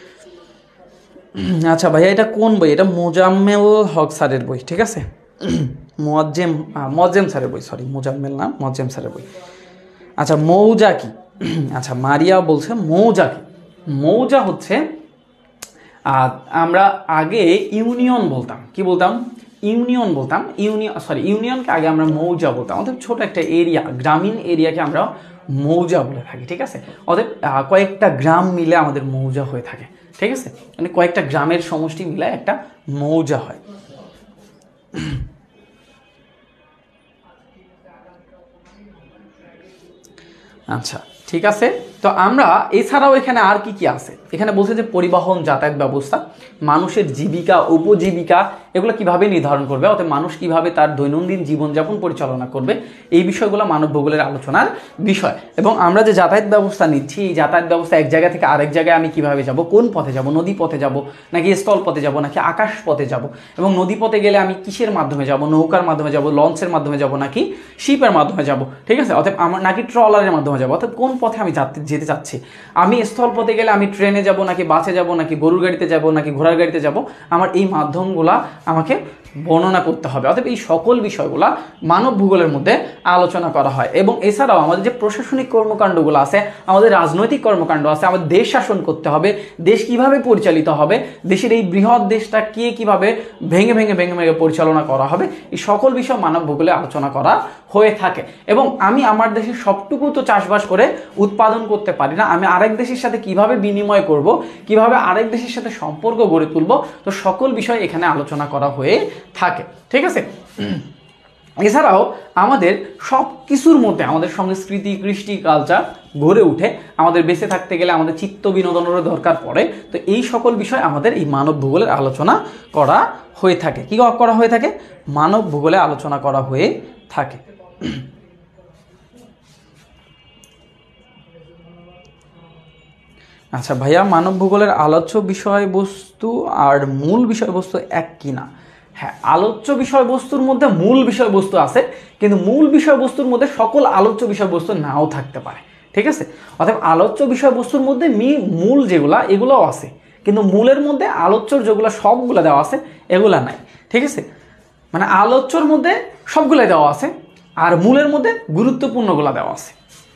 আচ্ছা ভাইয়া, এটা কোন বই? এটা মোজাম্মেল হক স্যারের বই, ঠিক আছে। মোয়াজ্জেম মোয়াজ্জেম স্যারের বই, সরি মোজাম্মেল না, মোয়াজ্জেম স্যারের বই। আচ্ছা মৌজা কি? আচ্ছা মারিয়া বলছে মৌজা কি? মৌজা হচ্ছে আমরা আগে ইউনিয়ন বলতাম। কি বলতাম? ইউনিয়ন বলতাম। ইউনিয়ন সরি ইউনিয়নকে আগে আমরা মৌজা বলতাম। অর্থাৎ ছোট একটা এরিয়া, গ্রামীণ এরিয়াকে আমরা মৌজা বলে থাকি, ঠিক আছে। অর্থাৎ কয়েকটা গ্রাম মিলে আমাদের মৌজা হয়ে থাকে, ঠিক আছে। মানে কয়েকটা গ্রামের সমষ্টি মিলে একটা মৌজা হয়। আচ্ছা ঠিক আছে। তো আমরা এছাড়াও এখানে আর কি কি আছে, এখানে বলছে যে পরিবহন, যাতায়াত ব্যবস্থা, মানুষের জীবিকা, উপজীবিকা, এগুলো কিভাবে নির্ধারণ করবে, অর্থাৎ মানুষ কিভাবে তার দৈনন্দিন জীবনযাপন পরিচালনা করবে, এই বিষয়গুলো মানব ভূগোলের আলোচনার বিষয়। এবং আমরা যে যাতায়াত ব্যবস্থা নিচ্ছি, এই যাতায়াত ব্যবস্থা এক জায়গা থেকে আরেক জায়গায় আমি কিভাবে যাব, কোন পথে যাব, নদী পথে যাব নাকি স্থল পথে যাব নাকি আকাশ পথে যাব, এবং নদী পথে গেলে আমি কিসের মাধ্যমে যাব, নৌকার মাধ্যমে যাব, লঞ্চের মাধ্যমে যাব নাকি শিপের মাধ্যমে যাব, ঠিক আছে। অর্থাৎ আমার নাকি ট্রলারের মাধ্যমে যাব, অর্থাৎ কোন পথে আমি যেতে চাচ্ছি। আমি স্থল পথে গেলে আমি ট্রেনে যাব নাকি বাসে যাব নাকি গরুর গাড়িতে যাব নাকি ঘোড়ার গাড়িতে যাব, আমার এই মাধ্যমগুলা আমাকে বর্ণনা করতে হবে। অর্থাৎ এই সকল বিষয়গুলা মানব ভূগোলের মধ্যে আলোচনা করা হয়। এবং এছাড়াও আমাদের যে প্রশাসনিক কর্মকাণ্ডগুলো আছে, আমাদের রাজনৈতিক কর্মকাণ্ড আছে, আমাদের দেশ শাসন করতে হবে, দেশ কিভাবে পরিচালিত হবে, দেশের এই বৃহৎ দেশটা কে কিভাবে ভেঙে ভেঙে ভেঙে ভেঙে পরিচালনা করা হবে, এই সকল বিষয় মানব ভূগোলে আলোচনা করা হয়ে থাকে। এবং আমি আমার দেশের সবটুকু তো চাষবাস করে উৎপাদন করতে পারি না, আমি আরেক দেশের সাথে কিভাবে বিনিময় করব, কিভাবে আরেক দেশের সাথে সম্পর্ক গড়ে তুলব, তো সকল বিষয় এখানে আলোচনা করা হয়ে থাকে, ঠিক আছে। এছাড়াও আমাদের সব কিছুর মধ্যে আমাদের সংস্কৃতি, কৃষ্টি, কালচার গড়ে উঠে। আমাদের বেঁচে থাকতে গেলে আমাদের চিত্ত বিনোদনেরও দরকার পড়ে। তো এই সকল বিষয় আমাদের এই মানব ভূগোলের আলোচনা করা হয়ে থাকে। কি করা হয়ে থাকে? মানব ভূগোলে আলোচনা করা হয়ে থাকে। আচ্ছা ভাইয়া, মানব ভূগোলের আলোচ্য বিষয়বস্তু আর মূল বিষয়বস্তু এক কিনা? হ্যাঁ, আলোচ্য বিষয়বস্তুর মধ্যে মূল বিষয়বস্তু আছে, কিন্তু মূল বিষয়বস্তুর মধ্যে সকল আলোচ্য বিষয়বস্তু নাও থাকতে পারে, ঠিক আছে। অর্থাৎ আলোচ্য বিষয়বস্তুর মধ্যে মি মূল যেগুলা এগুলোও আছে, কিন্তু মূলের মধ্যে আলোচ্যর যেগুলো সবগুলো দেওয়া আছে এগুলা নাই, ঠিক আছে। মানে আলোচ্যর মধ্যে সবগুলো দেওয়া আছে আর মূলের মধ্যে গুরুত্বপূর্ণগুলো দেওয়া আছে।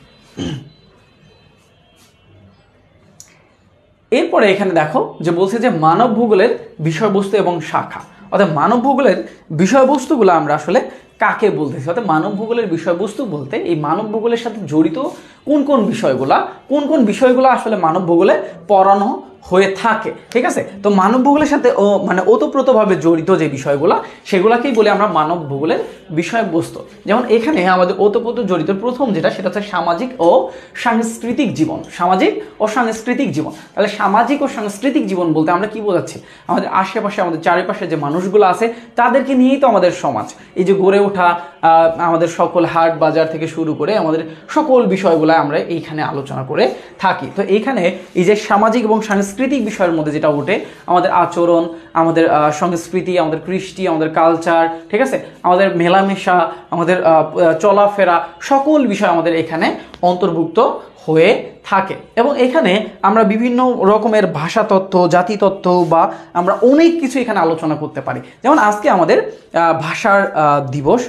এরপরে এখানে দেখো যে বলছে যে মানব ভূগোলের বিষয়বস্তু এবং শাখা। অর্থাৎ মানব ভূগোলের বিষয়বস্তুগুলো আমরা আসলে কাকে বলতেছি, অর্থাৎ মানব ভূগোলের বিষয়বস্তু বলতে এই মানব ভূগোলের সাথে জড়িত কোন কোন বিষয়গুলা কোন কোন বিষয়গুলো আসলে মানব ভূগোলে পড়ানো হয়ে থাকে, ঠিক আছে। তো মানব ভূগোলের সাথে ও মানে ওতপ্রোতভাবে জড়িত যে বিষয়গুলো সেগুলাকেই বলে আমরা মানব ভূগোলের বিষয়বস্তু। যেমন এখানে আমাদের ওতপ্রোত জড়িত প্রথম যেটা, সেটা হচ্ছে সামাজিক ও সাংস্কৃতিক জীবন। সামাজিক ও সাংস্কৃতিক জীবন, তাহলে সামাজিক ও সাংস্কৃতিক জীবন বলতে আমরা কি বোঝাচ্ছি? আমাদের আশেপাশে, আমাদের চারিপাশে যে মানুষগুলো আছে তাদেরকে নিয়েই তো আমাদের সমাজ। এই যে গড়ে ওঠা আমাদের সকল হাট বাজার থেকে শুরু করে আমাদের সকল বিষয়গুলো আমরা এইখানে আলোচনা করে থাকি। তো এইখানে এই যে সামাজিক এবং সাংস্কৃতিক সাংস্কৃতিক বিষয়ের মধ্যে যেটা ওঠে, আমাদের আচরণ, আমাদের সংস্কৃতি, আমাদের কৃষ্টি, আমাদের কালচার, ঠিক আছে, আমাদের মেলামেশা, আমাদের চলাফেরা, সকল বিষয় আমাদের এখানে অন্তর্ভুক্ত হয়ে থাকে। এবং এখানে আমরা বিভিন্ন রকমের ভাষাতত্ত্ব, জাতিতত্ত্ব বা আমরা অনেক কিছু এখানে আলোচনা করতে পারি। যেমন আজকে আমাদের ভাষার দিবস।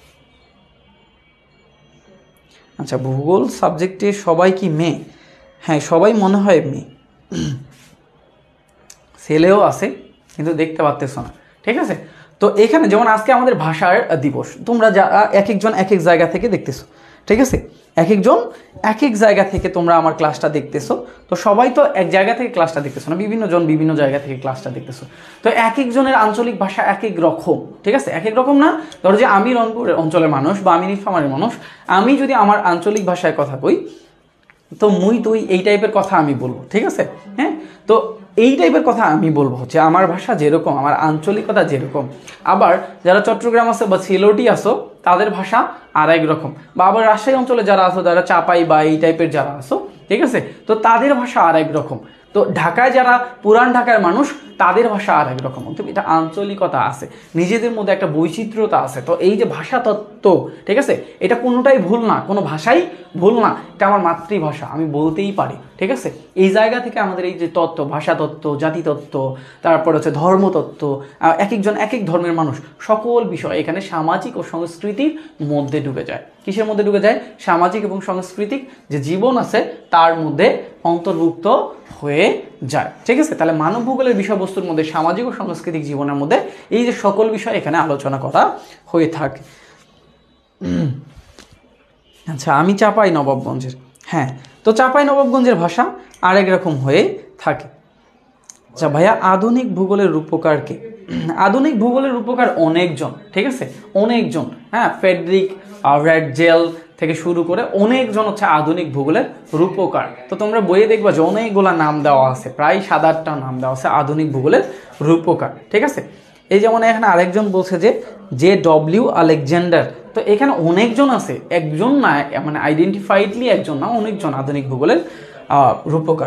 আচ্ছা, ভূগোল সাবজেক্টে সবাই কি মেয়ে? হ্যাঁ, সবাই মনে হয় মেয়ে, ছেলেও আছে কিন্তু দেখতে পাচ্তেছ না, ঠিক আছে। তো এখানে যেমন আজকে আমাদের ভাষার দিবস, তোমরা যা এক একজন এক এক জায়গা থেকে দেখতেছো, ঠিক আছে, এক একজন এক এক জায়গা থেকে তোমরা আমার ক্লাসটা দেখতেছো। তো সবাই তো এক জায়গা থেকে ক্লাসটা দেখতেছো না, বিভিন্ন জন বিভিন্ন জায়গা থেকে ক্লাসটা দেখতেছো। তো এক একজনের আঞ্চলিক ভাষা এক এক রকম, ঠিক আছে, এক এক রকম না। ধরো যে আমি রংপুর অঞ্চলের মানুষ বা আমি নীলফামারীর মানুষ, আমি যদি আমার আঞ্চলিক ভাষায় কথা কই, তো মুই তুই এই টাইপের কথা আমি বলবো, ঠিক আছে। হ্যাঁ, তো এই টাইপের কথা আমি বলবো হচ্ছে আমার ভাষা যেরকম, আমার আঞ্চলিকতা যেরকম। আবার যারা চট্টগ্রাম আসো বা সিলেটি আসো, তাদের ভাষা আর এক রকম। বা আবার রাজশাহী অঞ্চলে যারা আসো, যারা চাপাই বা এই টাইপের যারা আসো, ঠিক আছে, তো তাদের ভাষা আর এক রকম। তো ঢাকায় যারা পুরান ঢাকার মানুষ, তাদের ভাষা আর এক রকম। তো এটা আঞ্চলিকতা আছে, নিজেদের মধ্যে একটা বৈচিত্র্যতা আছে। তো এই যে ভাষা তত্ত্ব, ঠিক আছে, এটা কোনোটাই ভুল না, কোনো ভাষাই ভুল না, এটা আমার মাতৃভাষা, আমি বলতেই পারি, ঠিক আছে। এই জায়গা থেকে আমাদের এই যে তত্ত্ব, ভাষা তত্ত্ব, জাতিতত্ত্ব, তারপর হচ্ছে ধর্মতত্ত্ব, এক একজন এক এক ধর্মের মানুষ, সকল বিষয় এখানে সামাজিক ও সংস্কৃতির মধ্যে ঢুকে যায়। কিসের মধ্যে ঢুকে যায়? সামাজিক এবং সাংস্কৃতিক যে জীবন আছে তার মধ্যে অন্তর্ভুক্ত হয়ে যায়, ঠিক আছে। তাহলে মানব ভূগোলের বিষয়বস্তুর মধ্যে সামাজিক ও সাংস্কৃতিক জীবনের মধ্যে এই যে সকল বিষয় এখানে আলোচনা করা হয়ে থাকে। আচ্ছা, আমি চাপাই নবাবগঞ্জের। হ্যাঁ, তো চাপাই নবাবগঞ্জের ভাষা আরেক রকম হয়ে থাকে। আচ্ছা ভাইয়া, আধুনিক ভূগোলের রূপকারকে? আধুনিক ভূগোলের রূপকার অনেকজন, ঠিক আছে, অনেকজন। হ্যাঁ, ফ্রেডরিক র্যাডজেল থেকে শুরু করে অনেকজন হচ্ছে আধুনিক ভূগোলের রূপকার। তো তোমরা বইয়ে দেখবা যে অনেকগুলা নাম দেওয়া আছে, প্রায় সাত আটটা নাম দেওয়া আছে আধুনিক ভূগোলের রূপকার, ঠিক আছে। এই যেমন এখানে আরেকজন বলছে যে জে ডব্লিউ আলেকজান্ডার। তো এখানে অনেকজন আছে, একজন না, মানে আইডেন্টিফাইডলি একজন না, অনেকজন আধুনিক ভূগোলের রূপকার।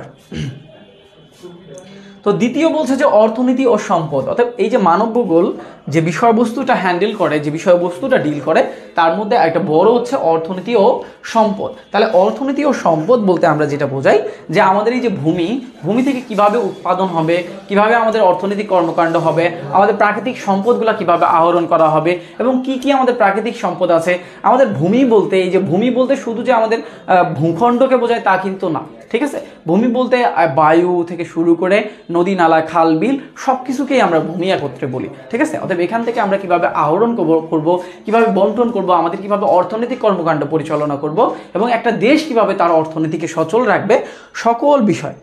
তো দ্বিতীয় বলছে যে অর্থনীতি ও সম্পদ, অর্থাৎ এই যে মানব ভূগোল যে বিষয়বস্তুটা হ্যান্ডেল করে, যে বিষয়বস্তুটা ডিল করে, তার মধ্যে একটা বড় হচ্ছে অর্থনীতি ও সম্পদ। তাহলে অর্থনীতি ও সম্পদ বলতে আমরা যেটা বোঝাই যে আমাদের এই যে ভূমি, ভূমি থেকে কিভাবে উৎপাদন হবে, কিভাবে আমাদের অর্থনৈতিক কর্মকাণ্ড হবে, আমাদের প্রাকৃতিক সম্পদগুলো কিভাবে আহরণ করা হবে, এবং কি কি আমাদের প্রাকৃতিক সম্পদ আছে। আমাদের ভূমি বলতে, এই যে ভূমি বলতে শুধু যে আমাদের ভূখণ্ডকে বোঝায় তা কিন্তু না, ঠিক আছে। ভূমি বলতে বায়ু থেকে শুরু করে নদী, নালা, খাল, বিল সব কিছুকেই আমরা ভূমি একত্রে বলি, ঠিক আছে। অতএব এখান থেকে আমরা কিভাবে আহরণ করব, কিভাবে বন্টন করব, আমাদের কিভাবে অর্থনৈতিক কর্মকাণ্ড পরিচালনা করব, এবং একটা দেশ কিভাবে তার অর্থনীতিকে সচল রাখবে, সকল বিষয়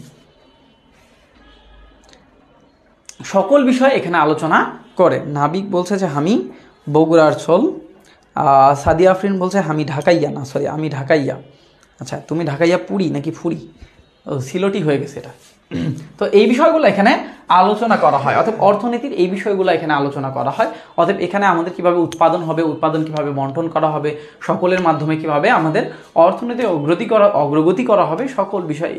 সকল বিষয় এখানে আলোচনা করে। নাবিক বলছে যে আমি বগুড়ার ছল। সাদিয়া আফরিন বলছে আমি ঢাকাইয়া, না সরি আমি ঢাকাইয়া। আচ্ছা, তুমি ঢাকাইয়া পুরি নাকি ফুরি? ও, সিলটি হয়ে গেছে এটা। তো এই বিষয়গুলো এখানে আলোচনা করা হয়, অর্থাৎ অর্থনীতির এই বিষয়গুলো এখানে আলোচনা করা হয়। অর্থাৎ এখানে আমাদের কিভাবে উৎপাদন হবে, উৎপাদন কিভাবে বন্টন করা হবে, সকলের মাধ্যমে কিভাবে আমাদের অর্থনীতি অগ্রগতি করা অগ্রগতি করা হবে, সকল বিষয়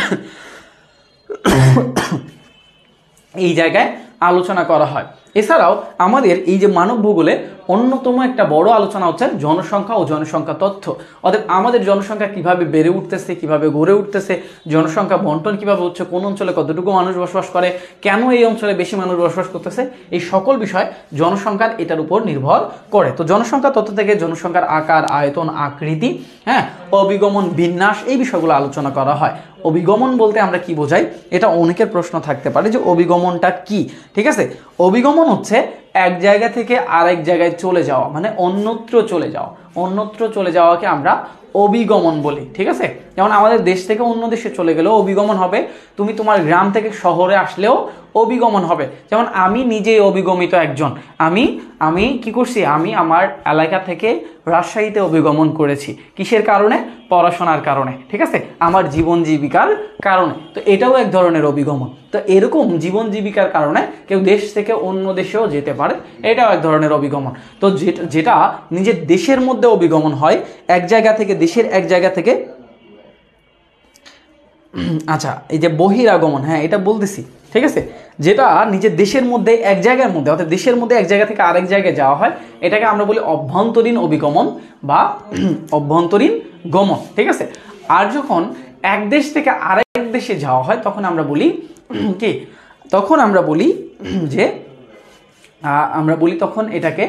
এই জায়গায় আলোচনা করা হয়। এছাড়াও আমাদের এই যে মানব ভূগোলে অন্যতম একটা বড় আলোচনা হচ্ছে জনসংখ্যা ও জনসংখ্যা তথ্য। অর্থাৎ আমাদের জনসংখ্যা কিভাবে বেড়ে উঠতেছে, কিভাবে গড়ে উঠতেছে, জনসংখ্যা বন্টন কিভাবে হচ্ছে, কোন অঞ্চলে কতটুকু মানুষ বসবাস করে, কেন এই অঞ্চলে বেশি মানুষ বসবাস করতেছে, এই সকল বিষয় জনসংখ্যার এটার উপর নির্ভর করে। তো জনসংখ্যা তথ্য থেকে জনসংখ্যার আকার, আয়তন, আকৃতি, হ্যাঁ, অবিগমন, বিন্যাস, এই বিষয়গুলো আলোচনা করা হয়। অবিগমন বলতে আমরা কি বোঝাই, এটা অনেকের প্রশ্ন থাকতে পারে যে অবিগমনটা কি, ঠিক আছে। অবিগমন হচ্ছে এক জায়গা থেকে আরেক জায়গায় চলে যাওয়া, মানে অন্যত্র চলে যাওয়া। অন্যত্র চলে যাওয়াকে আমরা অবিগমন বলি, ঠিক আছে। যেমন আমাদের দেশ থেকে অন্য দেশে চলে গেলেও অবিগমন হবে, তুমি তোমার গ্রাম থেকে শহরে আসলেও অবিগমন হবে। যেমন আমি নিজে অবিগমিত একজন, আমি আমি কি করছি, আমি আমার এলাকা থেকে রাজশাহীতে অবিগমন করেছি। কিসের কারণে? পড়াশোনার কারণে, ঠিক আছে, আমার জীবন জীবিকার কারণে। তো এটাও এক ধরনের অবিগমন। তো এরকম জীবন জীবিকার কারণে কেউ দেশ থেকে অন্য দেশেও যেতে পারে, এটাও এক ধরনের অবিগমন। তো যেটা নিজের দেশের মধ্যে অবিগমন হয়, এক জায়গা থেকে, দেশের এক জায়গা থেকে আচ্ছা, এই যে বহিরাগমন, হ্যাঁ এটা বলতেছি, ঠিক আছে, যেটা নিজের দেশের মধ্যে এক জায়গার মধ্যে অর্থাৎ দেশের মধ্যে এক জায়গা থেকে আরেক জায়গায় যাওয়া হয়, এটাকে আমরা বলি অভ্যন্তরীণ অভিগমন বা অভ্যন্তরীণ গমন, ঠিক আছে। আর যখন এক দেশ থেকে আরেক দেশে যাওয়া হয় তখন আমরা বলি কি, তখন আমরা বলি যে আমরা বলি তখন এটাকে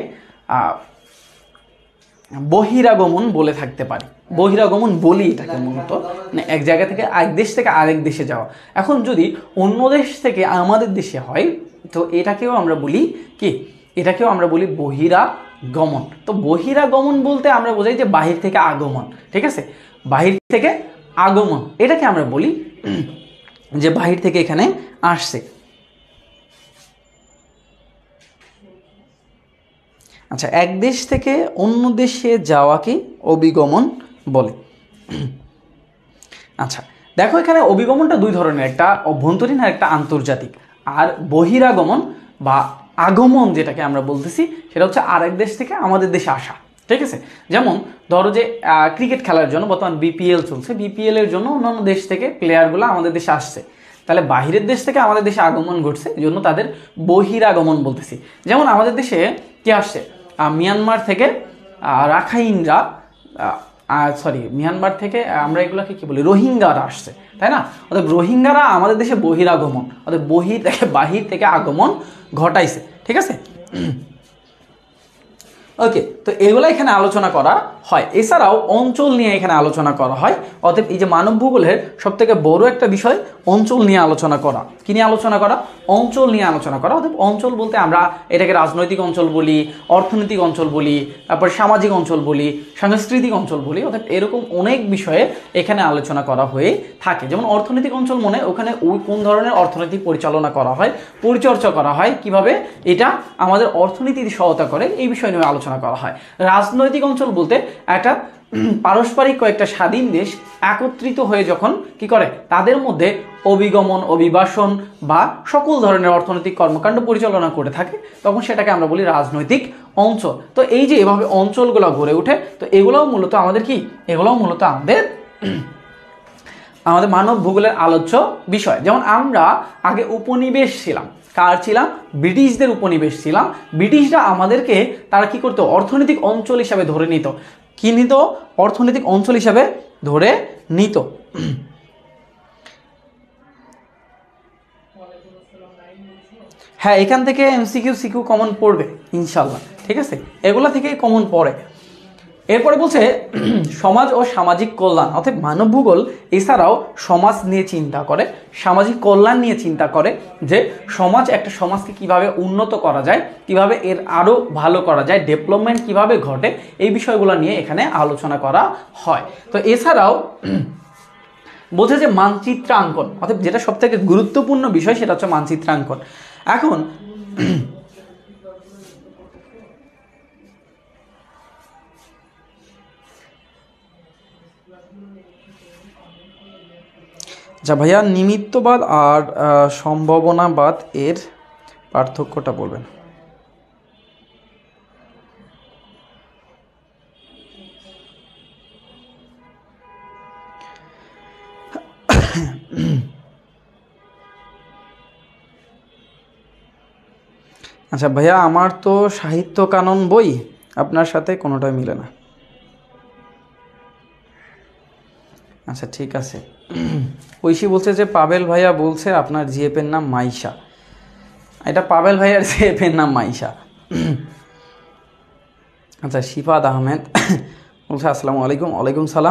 বহিরাগমন বলে থাকতে পারি, বহিরাগমন বলি এটাকে মূলত, মানে এক জায়গা থেকে এক দেশ থেকে আরেক দেশে যাওয়া। এখন যদি অন্য দেশ থেকে আমাদের দেশে হয় তো এটাকেও আমরা বলি কি, এটাকেও আমরা বলি বহিরাগমন। তো বহিরাগমন বলতে আমরা বোঝাই যে বাহির থেকে আগমন, ঠিক আছে, বাহির থেকে আগমন, এটাকে আমরা বলি যে বাহির থেকে এখানে আসছে। আচ্ছা, এক দেশ থেকে অন্য দেশে যাওয়াকে অভিগমন বলে। আচ্ছা দেখো, এখানে অভিগমনটা দুই ধরনের, একটা অভ্যন্তরীণ আর একটা আন্তর্জাতিক। আর বহিরাগমন বা আগমন যেটাকে আমরা বলতেছি সেটা হচ্ছে আরেক দেশ থেকে আমাদের দেশে আসা, ঠিক আছে। যেমন ধরো যে ক্রিকেট খেলার জন্য বর্তমান বিপিএল চলছে, বিপিএল এর জন্য অন্যান্য দেশ থেকে প্লেয়ারগুলো আমাদের দেশে আসছে, তাহলে বাহিরের দেশ থেকে আমাদের দেশে আগমন ঘটছে, এই জন্য তাদের বহিরাগমন বলতেছি। যেমন আমাদের দেশে কি আসছে, মিয়ানমার থেকে রাখাইনরা, সরি মিয়ানমার থেকে আমরা এগুলোকে কি বলি, রোহিঙ্গারা আসছে, তাই না। অর্থাৎ রোহিঙ্গারা আমাদের দেশে বহিরাগমন, অর্থাৎ বহির থেকে বাহির থেকে আগমন ঘটাইছে, ঠিক আছে। ওকে, তো এগুলো এখানে আলোচনা করা হয়। এছাড়াও অঞ্চল নিয়ে এখানে আলোচনা করা হয়। অতএব এই যে মানব ভূগোলের সব থেকে বড় একটা বিষয় অঞ্চল নিয়ে আলোচনা করা। কি নিয়ে আলোচনা করা? অঞ্চল নিয়ে আলোচনা করা। অতএব অঞ্চল বলতে আমরা এটাকে রাজনৈতিক অঞ্চল বলি, অর্থনৈতিক অঞ্চল বলি, তারপর সামাজিক অঞ্চল বলি, সাংস্কৃতিক অঞ্চল বলি। অতএব এরকম অনেক বিষয়ে এখানে আলোচনা করা হয়ে থাকে। যেমন অর্থনৈতিক অঞ্চল মনে ওখানে ওই কোন ধরনের অর্থনীতি পরিচালনা করা হয়, পরিচর্যা করা হয়, কিভাবে এটা আমাদের অর্থনীতির সহায়তা করে, এই বিষয় নিয়ে আলোচনা করা হয়। রাজনৈতিক অঞ্চল বলতে একটা পারস্পরিক কয়েকটা স্বাধীন দেশ একত্রিত হয়ে যখন কি করে তাদের মধ্যে অভিগমন, অভিবাসন বা সকল ধরনের অর্থনৈতিক কর্মকাণ্ড পরিচালনা করে থাকে, তখন সেটাকে আমরা বলি রাজনৈতিক অঞ্চল। তো এই যে এভাবে অঞ্চলগুলো গড়ে ওঠে, তো এগুলোও মূলত আমাদের কি, এগুলোও মূলত আমাদের আমাদের মানব ভূগোলের আলোচ্য বিষয়। যেমন আমরা আগে উপনিবেশ ছিলাম, কার ছিলাম? ব্রিটিশদের উপনিবেশ ছিলাম। ব্রিটিশরা আমাদেরকে তারা কি করতো, অর্থনৈতিক অঞ্চল হিসাবে ধরে নিত। কি নিত? অর্থনৈতিক অঞ্চল হিসাবে ধরে নিত। হ্যাঁ, এখান থেকে এমসিকিউ সিকিউ কমন পড়বে ইনশাল্লাহ, ঠিক আছে, এগুলা থেকেই কমন পড়ে। এরপরে বলছে সমাজ ও সামাজিক কল্যাণ। অর্থাৎ মানব ভূগোল এছাড়াও সমাজ নিয়ে চিন্তা করে, সামাজিক কল্যাণ নিয়ে চিন্তা করে, যে সমাজ একটা সমাজকে কিভাবে উন্নত করা যায়, কিভাবে এর আরও ভালো করা যায়, ডেভেলপমেন্ট কিভাবে ঘটে, এই বিষয়গুলো নিয়ে এখানে আলোচনা করা হয়। তো এছাড়াও বলছে যে মানচিত্রাঙ্কন, অর্থাৎ যেটা সব থেকে গুরুত্বপূর্ণ বিষয় সেটা হচ্ছে মানচিত্রাঙ্কন। এখন আচ্ছা ভাইয়া, নিমিত্তবাদ আর সম্ভাবনাবাদ এর পার্থক্যটা বলবেন। আচ্ছা ভাইয়া, আমার তো সাহিত্য কানন বই, আপনার সাথে কোনোটাই মিলে না। আচ্ছা ঠিক আছে। ঐশী বলছে যে পাবেল ভাইয়া বলছে আপনার জিএপের নাম মাইশা। এটা পাবেল ভাইয়ার জিএপের নাম মাইশা। আচ্ছা, শিফাত আহমেদ বলছে আসসালামু আলাইকুম। ওয়ালাইকুম সালাম।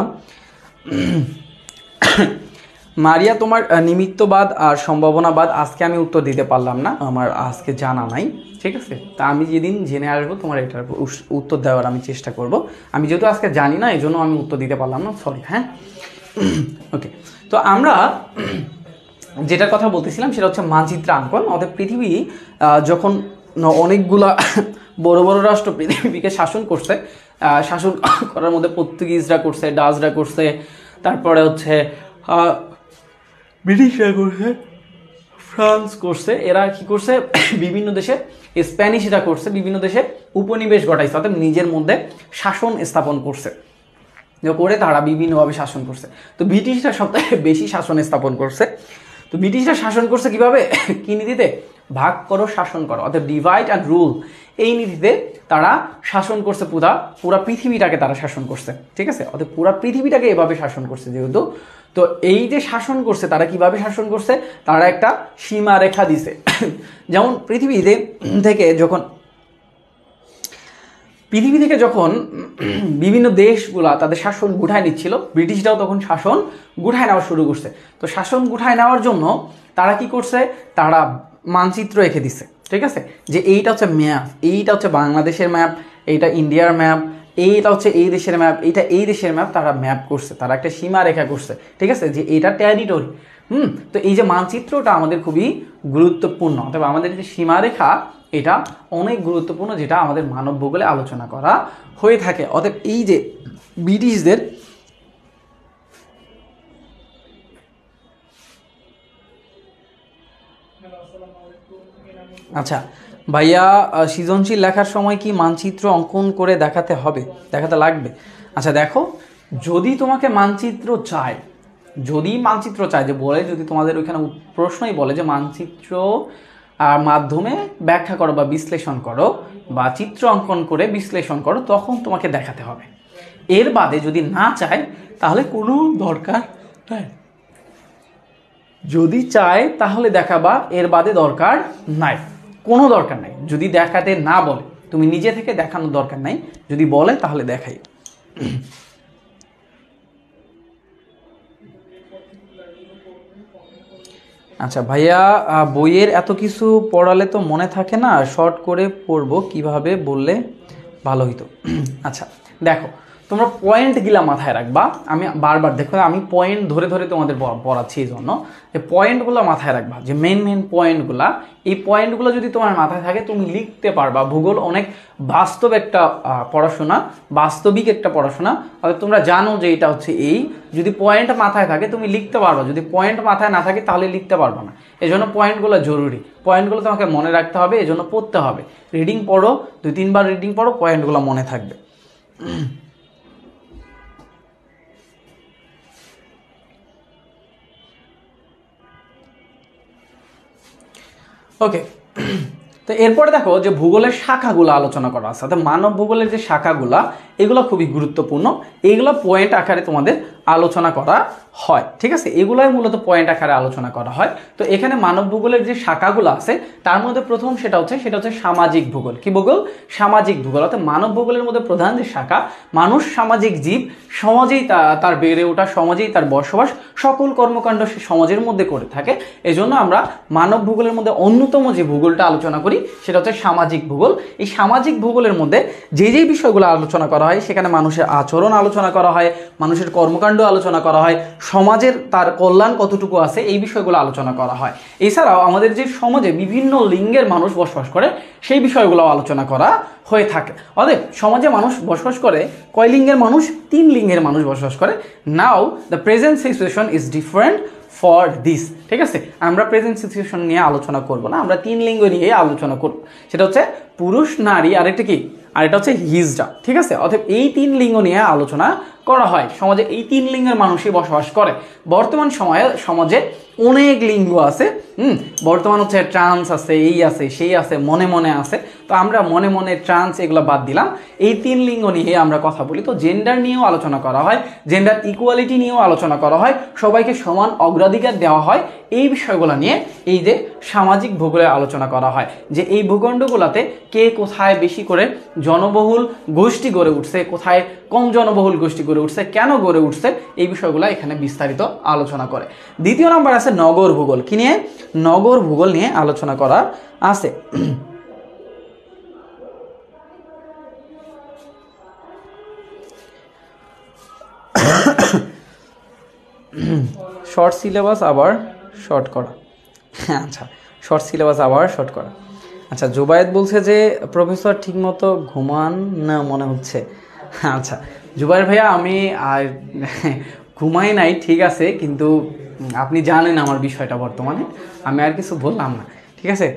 মারিয়া, তোমার নিমিত্তবাদ আর সম্ভাবনাবাদ আজকে আমি উত্তর দিতে পারলাম না, আমার আজকে জানা নাই, ঠিক আছে। তা আমি যেদিন জেনে আসবো তোমার এটার উত্তর দেওয়ার আমি চেষ্টা করব। আমি যেহেতু আজকে জানি না এই জন্য আমি উত্তর দিতে পারলাম না, সরি। হ্যাঁ, ওকে। তো আমরা যেটার কথা বলতেছিলাম সেটা হচ্ছে মানচিত্রাঙ্কন। অর্থাৎ পৃথিবী যখন অনেকগুলা বড় বড় রাষ্ট্র পৃথিবীকে শাসন করছে, শাসন করার মধ্যে পর্তুগিজরা করছে, ডাচরা করছে, তারপরে হচ্ছে ব্রিটিশরা করছে, ফ্রান্স করছে, এরা কি করছে বিভিন্ন দেশে, স্প্যানিশরা করছে বিভিন্ন দেশে উপনিবেশ ঘটাইছে, অর্থাৎ নিজের মধ্যে শাসন স্থাপন করছে। যে করে তারা বিভিন্নভাবে শাসন করছে। তো ব্রিটিশরা সবথেকে বেশি শাসন স্থাপন করছে। তো ব্রিটিশরা শাসন করছে কিভাবে? কি নীতিতে? ভাগ করো শাসন করো, অর্থাৎ ডিভাইড অ্যান্ড রুল, এই নীতিতে তারা শাসন করছে। পুরা পুরা পৃথিবীটাকে তারা শাসন করছে, ঠিক আছে? অর্থাৎ পুরা পৃথিবীটাকে এভাবে শাসন করছে যেহেতু। তো এই যে শাসন করছে তারা কিভাবে শাসন করছে? তারা একটা সীমা রেখা দিছে। যেমন পৃথিবীতে থেকে যখন পৃথিবী থেকে যখন বিভিন্ন দেশগুলা তাদের শাসন গুঠায় নিচ্ছিল, ব্রিটিশরাও তখন শাসন গুঠায় নেওয়া শুরু করছে। তো শাসন গুঠায় নেওয়ার জন্য তারা কি করছে? তারা মানচিত্র রেখে দিছে, ঠিক আছে? যে এইটা হচ্ছে ম্যাপ, এইটা হচ্ছে বাংলাদেশের ম্যাপ, এইটা ইন্ডিয়ার ম্যাপ, এইটা হচ্ছে এই দেশের ম্যাপ, এইটা এই দেশের ম্যাপ। তারা ম্যাপ করছে, তারা একটা সীমা রেখা করছে, ঠিক আছে? যে এইটা টেরিটরি। হুম তো এই যে মানচিত্রটা আমাদের খুবই গুরুত্বপূর্ণ, তবে আমাদের যে সীমারেখা এটা অনেক গুরুত্বপূর্ণ, যেটা আমাদের মানব ভূগোলে আলোচনা করা হয়ে থাকে। অতএব এই যে ব্রিটিশদের আচ্ছা ভাইয়া, সৃজনশীল লেখার সময় কি মানচিত্র অঙ্কন করে দেখাতে হবে, দেখাতে লাগবে? আচ্ছা দেখো, যদি তোমাকে মানচিত্র চায়, যদি মানচিত্র চায় যে বলে, যদি তোমাদের ওইখানে প্রশ্নই বলে যে মানচিত্র আর মাধ্যমে ব্যাখ্যা করো বা বিশ্লেষণ করো বা চিত্র অঙ্কন করে বিশ্লেষণ করো, তখন তোমাকে দেখাতে হবে। এর বাদে যদি না চায় তাহলে কোনো দরকার নাই। যদি চায় তাহলে দেখাবা, এর বাদে দরকার নাই, কোনো দরকার নাই। যদি দেখাতে না বলে, তুমি নিজে থেকে দেখানোর দরকার নাই, যদি বলে তাহলে দেখাই। আচ্ছা ভাইয়া, বইয়ের এত কিছু পড়ালে তো মনে থাকে না, শর্ট করে পড়বো কিভাবে বললে ভালো হইতো। আচ্ছা দেখো, তোমরা পয়েন্টগুলা মাথায় রাখবা। আমি বারবার দেখো, আমি পয়েন্ট ধরে ধরে তোমাদের পড়াচ্ছি এই জন্য যে পয়েন্টগুলো মাথায় রাখবা, যে মেন মেন পয়েন্টগুলা। এই পয়েন্টগুলো যদি তোমার মাথায় থাকে তুমি লিখতে পারবা। ভূগোল অনেক বাস্তব একটা পড়াশোনা, বাস্তবিক একটা পড়াশোনা। অর্থাৎ তোমরা জানো যে এটা হচ্ছে এই, যদি পয়েন্ট মাথায় থাকে তুমি লিখতে পারবা, যদি পয়েন্ট মাথায় না থাকে তাহলে লিখতে পারবা না। এই জন্য পয়েন্টগুলো জরুরি, পয়েন্টগুলো তোমাকে মনে রাখতে হবে, এই জন্য পড়তে হবে। রিডিং পড়ো, দুই তিনবার রিডিং পড়ো, পয়েন্টগুলো মনে থাকবে। ওকে, তো এরপরে দেখো যে ভূগোলের শাখাগুলো আলোচনা করা আছে, অর্থাৎ মানব ভূগোলের যে শাখাগুলা এগুলো খুবই গুরুত্বপূর্ণ। এইগুলো পয়েন্ট আকারে তোমাদের আলোচনা করা হয়, ঠিক আছে? এগুলাই মূলত পয়েন্ট আকারে আলোচনা করা হয়। তো এখানে মানব ভূগোলের যে শাখাগুলো আছে তার মধ্যে প্রথম সেটা হচ্ছে সেটা হচ্ছে সামাজিক ভূগোল। কি ভূগোল? সামাজিক ভূগোল। অর্থাৎ মানব ভূগোলের মধ্যে প্রধান যে শাখা, মানুষ সামাজিক জীব, সমাজেই তার বেড়ে ওঠা, সমাজেই তার বসবাস, সকল কর্মকাণ্ড সে সমাজের মধ্যে করে থাকে। এজন্য আমরা মানব ভূগোলের মধ্যে অন্যতম যে ভূগোলটা আলোচনা করি সেটা হচ্ছে সামাজিক ভূগোল। এই সামাজিক ভূগোলের মধ্যে যে যেই বিষয়গুলো আলোচনা করা হয়, সেখানে মানুষের আচরণ আলোচনা করা হয়, মানুষের কর্মকাণ্ড আলোচনা করা হয়, সমাজের তার কল্যাণ কতটুকু আছে এই বিষয়গুলো আলোচনা করা হয়। এছাড়াও আমাদের যে সমাজে বিভিন্ন লিঙ্গের মানুষ বসবাস করে সেই বিষয়গুলো আলোচনা করা হয়ে থাকে। অতএব সমাজে মানুষ বসবাস করে কয় লিঙ্গের মানুষ? তিন লিঙ্গের মানুষ বসবাস করে। Now the present situation is different for this, ঠিক আছে? আমরা প্রেজেন্ট সিচুয়েশন নিয়ে আলোচনা করব না, আমরা তিন লিঙ্গ নিয়ে আলোচনা করব। সেটা হচ্ছে পুরুষ, নারী, আর একটা কি, আর এটা হচ্ছে হিজড়া, ঠিক আছে? অতএব এই তিন লিঙ্গ নিয়ে আলোচনা করা হয়। সমাজে এই তিন লিঙ্গের মানুষই বসবাস করে। বর্তমান সময়ে সমাজে অনেক লিঙ্গ আছে। হুম বর্তমান হচ্ছে ট্রান্স আছে, এই আছে, সেই আছে, মনে মনে আছে। তো আমরা মনে মনে, ট্রান্স এগুলো বাদ দিলাম, এই তিন লিঙ্গ নিয়ে আমরা কথা বলি। তো জেন্ডার নিয়েও আলোচনা করা হয়, জেন্ডার ইকুয়ালিটি নিয়েও আলোচনা করা হয়, সবাইকে সমান অগ্রাধিকার দেওয়া হয়। এই বিষয়গুলো নিয়ে এই যে সামাজিক ভূগোলে আলোচনা করা হয়, যে এই ভূখণ্ডগুলোতে কে কোথায় বেশি করে জনবহুল গোষ্ঠী গড়ে উঠছে, কোথায় কম জনবহুল গোষ্ঠী গড়ে উঠছে, কেন গড়ে উঠছে, এই বিষয়গুলো এখানে বিস্তারিত আলোচনা করে। দ্বিতীয় নাম্বার আছে নগর ভূগোল। কি নিয়ে? নগর ভূগোল নিয়ে আলোচনা করা আছে। শর্ট সিলেবাস আবার শর্ট করা। আচ্ছা, শর্ট সিলেবাস আবার শর্ট করা। আচ্ছা, জুবায়েদ বলছে যে প্রফেসর ঠিকমতো ঘুমান না মনে হচ্ছে। আচ্ছা জুবায়ের ভাইয়া, আমি আর ঘুমাই নাই, ঠিক আছে, কিন্তু আপনি জানেন আমার বিষয়টা বর্তমানে, আমি আর কিছু বললাম না, ঠিক আছে?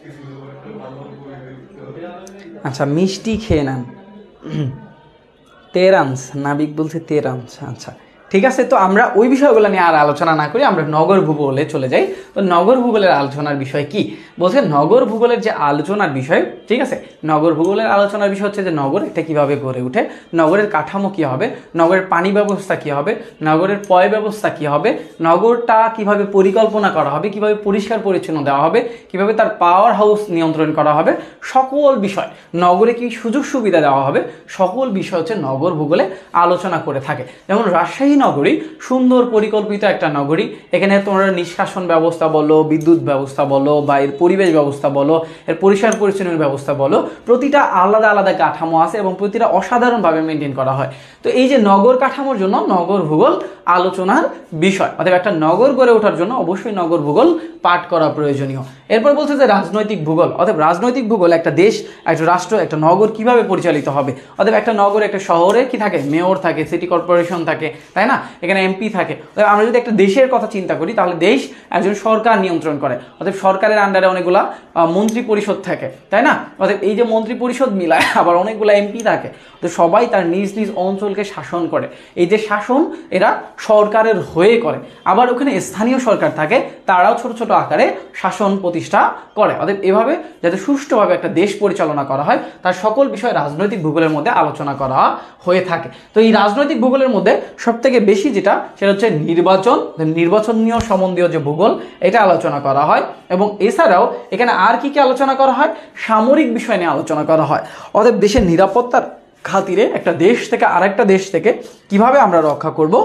আচ্ছা, মিষ্টি খেয়ে নেন। তেরান্স, নাবিক বলছে তেরান্স। আচ্ছা ঠিক আছে, তো আমরা ওই বিষয়গুলো নিয়ে আর আলোচনা না করি, আমরা নগর ভূগোলে চলে যাই। তো নগর ভূগোলের আলোচনার বিষয় কি বলছে, নগর ভূগোলের যে আলোচনার বিষয়, ঠিক আছে, নগর ভূগোলের আলোচনার বিষয় হচ্ছে যে নগর এটা কিভাবে গড়ে ওঠে, নগরের কাঠামো কি হবে, নগরের পানি ব্যবস্থা কি হবে, নগরের পয় ব্যবস্থা কি হবে, নগরটা কিভাবে পরিকল্পনা করা হবে, কিভাবে পরিষ্কার পরিচ্ছন্ন দেওয়া হবে, কিভাবে তার পাওয়ার হাউস নিয়ন্ত্রণ করা হবে, সকল বিষয়, নগরে কি সুযোগ সুবিধা দেওয়া হবে, সকল বিষয় হচ্ছে নগর ভূগোলে আলোচনা করে থাকে। যেমন রাজশাহী নগরী সুন্দর পরিকল্পিত একটা নগরী, এখানে তোমরা নিষ্কাশন ব্যবস্থা বলো, বিদ্যুৎ ব্যবস্থা বলো, বা এর পরিবেশ ব্যবস্থা বলো, এর পরিষ্কার পরিচ্ছন্নের ব্যবস্থা বলো, প্রতিটা আলাদা আলাদা কাঠামো আছে এবং প্রতিটা অসাধারণভাবে মেনটেন করা হয়। তো এই যে নগর কাঠামোর জন্য নগর ভূগোল আলোচনার বিষয়, অর্থাৎ একটা নগর গড়ে ওঠার জন্য অবশ্যই নগর ভূগোল পাঠ করা প্রয়োজনীয়। এরপর বলছে যে রাজনৈতিক ভূগোল, অর্থাৎ রাজনৈতিক ভূগোল একটা দেশ, একটা রাষ্ট্র, একটা নগর কিভাবে পরিচালিত হবে, অর্থাৎ একটা নগর, একটা শহরে কি থাকে, মেয়র থাকে, সিটি কর্পোরেশন থাকে, তাই না, এখানে এমপি থাকে। আমরা যদি একটা দেশের কথা চিন্তা করি তাহলে দেশ একজন সরকার নিয়ন্ত্রণ করে, অর্থাৎ সরকারের আন্ডারে অনেকগুলা মন্ত্রী পরিষদ থাকে, তাই না, অর্থাৎ এই যে মন্ত্রী পরিষদ মিলায় আবার অনেকগুলো এমপি থাকে, তো সবাই তার নিজ নিজ অঞ্চলকে শাসন করে। এই যে শাসন এরা সরকারের হয়ে করে, আবার ওখানে স্থানীয় সরকার থাকে, তারাও ছোট ছোট আকারে শাসন প্রতিষ্ঠা করে। অর্থাৎ এভাবে যাতে সুষ্ঠুভাবে একটা দেশ পরিচালনা করা হয় তার সকল বিষয় রাজনৈতিক ভূগোলের মধ্যে আলোচনা করা হয়ে থাকে। তো এই রাজনৈতিক ভূগোলের মধ্যে সব থেকে বেশি যেটা সেটা হচ্ছে নির্বাচন, নির্বাচনীয় সম্বন্ধীয় যে ভূগোল এটা আলোচনা করা হয়। এবং এছাড়াও এখানে আর কি কি আলোচনা করা হয়, সামরিক বিষয় নিয়ে আলোচনা করা হয়। অর্থাৎ দেশের নিরাপত্তার খাতিরে একটা দেশ থেকে আরেকটা দেশ থেকে কিভাবে আমরা রক্ষা করব।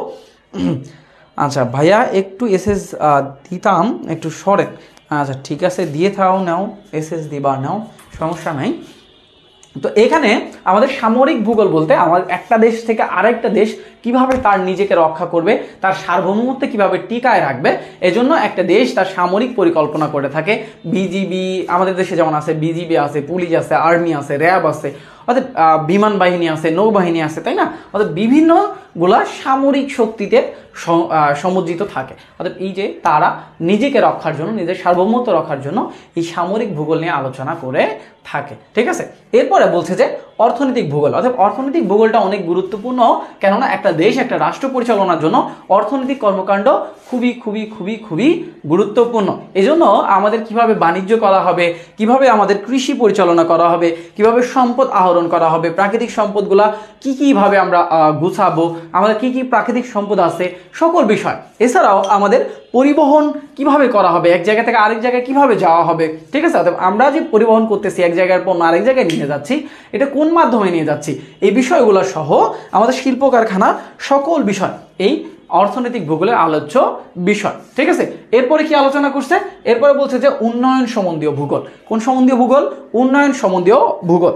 আচ্ছা ভাইয়া একটু এসএস দিতাম, একটু সরেন। আচ্ছা ঠিক আছে, দিয়ে থাও, নাও এসএস দিবা, নাও, সমস্যা নাই। তো এখানে আমাদের সামরিক ভূগোল বলতে আমার একটা দেশ থেকে আরেকটা দেশ কিভাবে তার নিজেকে রক্ষা করবে, তার সার্বভৌমত্ব কিভাবে টিকায় রাখবে, এজন্য একটা দেশ তার সামরিক পরিকল্পনা করে থাকে। বিজিবি আমাদের দেশে যেমন আছে, বিজিবি আছে, পুলিশ আছে, আর্মি আছে, র্যাব আছে, অর্থাৎ বিমান বাহিনী আছে, নৌবাহিনী আছে, তাই না, অর্থাৎ বিভিন্নগুলা সামরিক শক্তিতে সমুজ্জিত থাকে। অর্থাৎ এই যে তারা নিজেকে রক্ষার জন্য, নিজের সার্বভৌমত্ব রক্ষার জন্য এই সামরিক ভূগোল নিয়ে আলোচনা করে থাকে, ঠিক আছে। এরপরে বলছে যে অর্থনৈতিক ভূগোল, অর্থাৎ অর্থনৈতিক ভূগোলটা অনেক গুরুত্বপূর্ণ, কেননা একটা দেশ, একটা রাষ্ট্র পরিচালনার জন্য অর্থনৈতিক কর্মকাণ্ড খুবই খুবই খুবই খুবই গুরুত্বপূর্ণ। এজন্য আমাদের কিভাবে বাণিজ্য করা হবে, কিভাবে আমাদের কৃষি পরিচালনা করা হবে, কিভাবে সম্পদ আহরণ করা হবে, প্রাকৃতিক সম্পদগুলা কি কিভাবে আমরা গুছাবো, আমাদের কি কি প্রাকৃতিক সম্পদ আছে, সকল বিষয়। এছাড়াও আমাদের পরিবহন কিভাবে করা হবে, এক জায়গা থেকে আরেক জায়গায় কিভাবে যাওয়া হবে, ঠিক আছে। অর্থাৎ আমরা যে পরিবহন করতেছি, এক জায়গার পণ্য আরেক জায়গায় নিয়ে যাচ্ছি, এটা কোন মাধ্যমে নিয়ে যাচ্ছি, এই বিষয়গুলো সহ আমাদের শিল্প কারখানা সকল বিষয় এই অর্থনৈতিক ভূগোলের আলোচ্য বিষয়, ঠিক আছে। এরপরে কি আলোচনা করছে, এরপরে বলছে যে উন্নয়ন সম্বন্ধীয় ভূগোল। কোন সম্বন্ধীয় ভূগোল, উন্নয়ন সম্বন্ধীয় ভূগোল।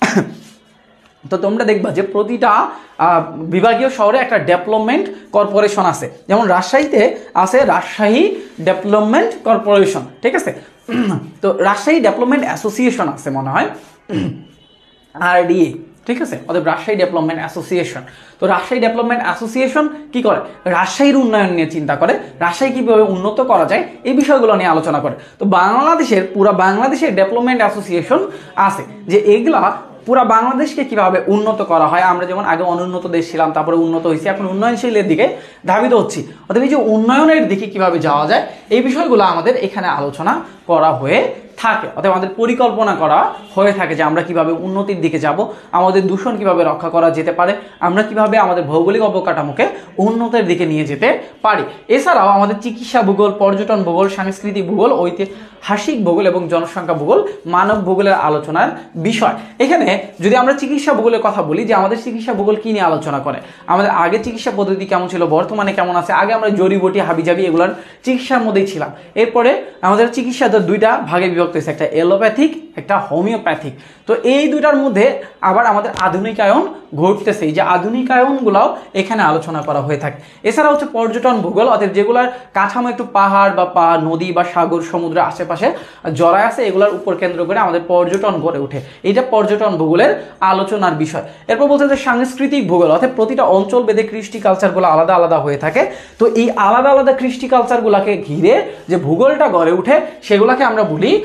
তো তোমরা দেখবা যে প্রতিটা বিভাগীয় শহরে একটা ডেভেলপমেন্ট কর্পোরেশন আছে, যেমন রাজশাহীতে আছে রাজশাহী ডেভেলপমেন্ট কর্পোরেশন, ঠিক আছে। তো রাজশাহী ডেভেলপমেন্ট অ্যাসোসিয়েশন আছে মনে হয়, আরডিএ, ঠিক আছে, অর্থাৎ রাজশাহী ডেভেলপমেন্ট অ্যাসোসিয়েশন। তো রাজশাহী ডেভেলপমেন্ট অ্যাসোসিয়েশন কি করে, রাজশাহীর উন্নয়ন নিয়ে চিন্তা করে, রাজশাহী কিভাবে উন্নত করা যায় এই বিষয়গুলো নিয়ে আলোচনা করে। তো বাংলাদেশের পুরো বাংলাদেশের ডেভেলপমেন্ট অ্যাসোসিয়েশন আছে, যে এগুলা পুরা বাংলাদেশকে কিভাবে উন্নত করা হয়। আমরা যেমন আগে অনুন্নত দেশ ছিলাম, তারপরে উন্নত হয়েছি, এখন উন্নয়নশীলের দিকে ধাবিত হচ্ছি। অর্থাৎ এই যে উন্নয়নের দিকে কিভাবে যাওয়া যায় এই বিষয়গুলো আমাদের এখানে আলোচনা করা হয়ে থাকে। অর্থাৎ আমাদের পরিকল্পনা করা হয়ে থাকে যে আমরা কিভাবে উন্নতির দিকে যাব, আমাদের দূষণ কিভাবে রক্ষা করা যেতে পারে, আমরা কিভাবে আমাদের ভৌগোলিক অবকাঠামোকে উন্নতির দিকে নিয়ে যেতে পারি। এছাড়াও আমাদের চিকিৎসা ভূগোল, পর্যটন ভূগোল, সাংস্কৃতিক ভূগোল, ঐতিহাসিক ভূগোল এবং জনসংখ্যা ভূগোল মানব ভূগোলের আলোচনার বিষয়। এখানে যদি আমরা চিকিৎসা ভূগোলের কথা বলি, যে আমাদের চিকিৎসা ভূগোল কি নিয়ে আলোচনা করে, আমাদের আগে চিকিৎসা পদ্ধতি কেমন ছিল, বর্তমানে কেমন আছে। আগে আমরা জড়িবুটি, হাবিজাবি এগুলোর চিকিৎসার মধ্যেই ছিলাম। এরপরে আমাদের চিকিৎসা দুইটা ভাগে বিভক্ত হয়েছে, একটা এলোপ্যাথিক, একটা হোমিওপ্যাথিক। তো এই দুইটার মধ্যে আবার আমাদের আধুনিকায়ন ঘটতেছে, এই যে আধুনিকায়নগুলোও এখানে আলোচনা করা হয়ে থাকে। এছাড়া হচ্ছে পর্যটন ভূগোল, অর্থাৎ যেগুলোর কাঠামো একটু পাহাড় বা পাহাড়, নদী বা সাগর, সমুদ্রের আশেপাশে জড়ায় আছে, এগুলোর উপর কেন্দ্র করে আমাদের পর্যটন গড়ে ওঠে, এটা পর্যটন ভূগোলের আলোচনার বিষয়। এরপর বলতে যে সাংস্কৃতিক ভূগোল, অর্থাৎ প্রতিটা অঞ্চল ভেদে কৃষ্টি কালচারগুলো আলাদা আলাদা হয়ে থাকে। তো এই আলাদা আলাদা কৃষ্টি কালচারগুলোকে ঘিরে যে ভূগোলটা গড়ে ওঠে সেগুলোকে আমরা বলি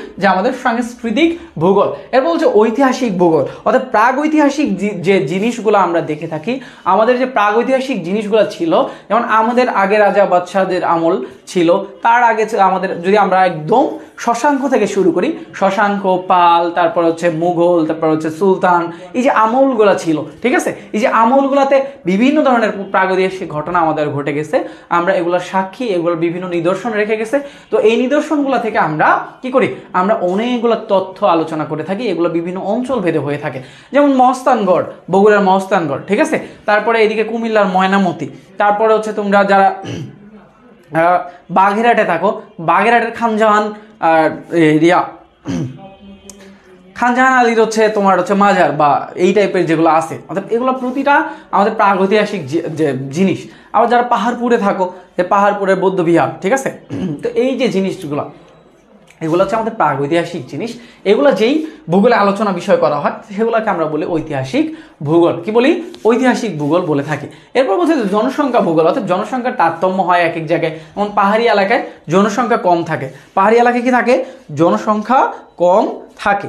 যে আমাদের সাংস্কৃতিক ভূগোল। এরপর বলছে ঐতিহাসিক ভূগোল, অর্থাৎ প্রাগৈতিহাসিক যে জিনিসগুলো আমরা দেখে থাকি, আমাদের যে প্রাগৈতিহাসিক জিনিসগুলো ছিল, যেমন আমাদের আগে রাজা বাদশাহদের আমল ছিল, তার আগে আমাদের যদি আমরা একদম শশাঙ্ক থেকে শুরু করি, শশাঙ্ক, পাল, তারপর হচ্ছে মুঘল, তারপর হচ্ছে সুলতান, এই যে আমলগুলো ছিল, ঠিক আছে, এই যে আমলগুলোতে বিভিন্ন ধরনের প্রাগৈতিহাসিক ঘটনা আমাদের ঘটে গেছে, আমরা এগুলোর সাক্ষী, এগুলোর বিভিন্ন নিদর্শন রেখে গেছে। তো এই নিদর্শনগুলো থেকে আমরা কি করি, আমরা অনেকগুলো তথ্য আলোচনা করে থাকি, এগুলো বিভিন্ন অঞ্চল ভেদে হয়ে থাকে। যেমন মহস্তানগড়, বগুড়ার মহস্তানগড়, ঠিক আছে, তারপরে এদিকে কুমিল্লার ময়নামতি, তারপরে হচ্ছে তোমরা যারা বাগেরহাটে থাকো, বাগেরহাটের খানজাহান রিয়া খানজাহান আলীর হচ্ছে তোমার হচ্ছে মাজার বা এই টাইপের যেগুলো আছে, অর্থাৎ এগুলো প্রতিটা আমাদের প্রাগৈতিহাসিক যে জিনিস। আবার যারা পাহাড়পুরে থাকো, যে পাহাড়পুরের বৌদ্ধ বিহার, ঠিক আছে, তো এই যে জিনিসগুলো, এগুলো হচ্ছে আমাদের প্রাগৈতিহাসিক জিনিস। এগুলো যেই ভূগোলে আলোচনা বিষয় করা হয় সেগুলোকে আমরা বলি ঐতিহাসিক ভূগোল। কি বলি? ঐতিহাসিক ভূগোল বলে থাকি। এরপর বলছে জনসংখ্যা ভূগোল, অর্থাৎ জনসংখ্যার তারতম্য হয় এক এক জায়গায়। যেমন পাহাড়ি এলাকায় জনসংখ্যা কম থাকে, পাহাড়ি এলাকায় কি থাকে, জনসংখ্যা কম থাকে।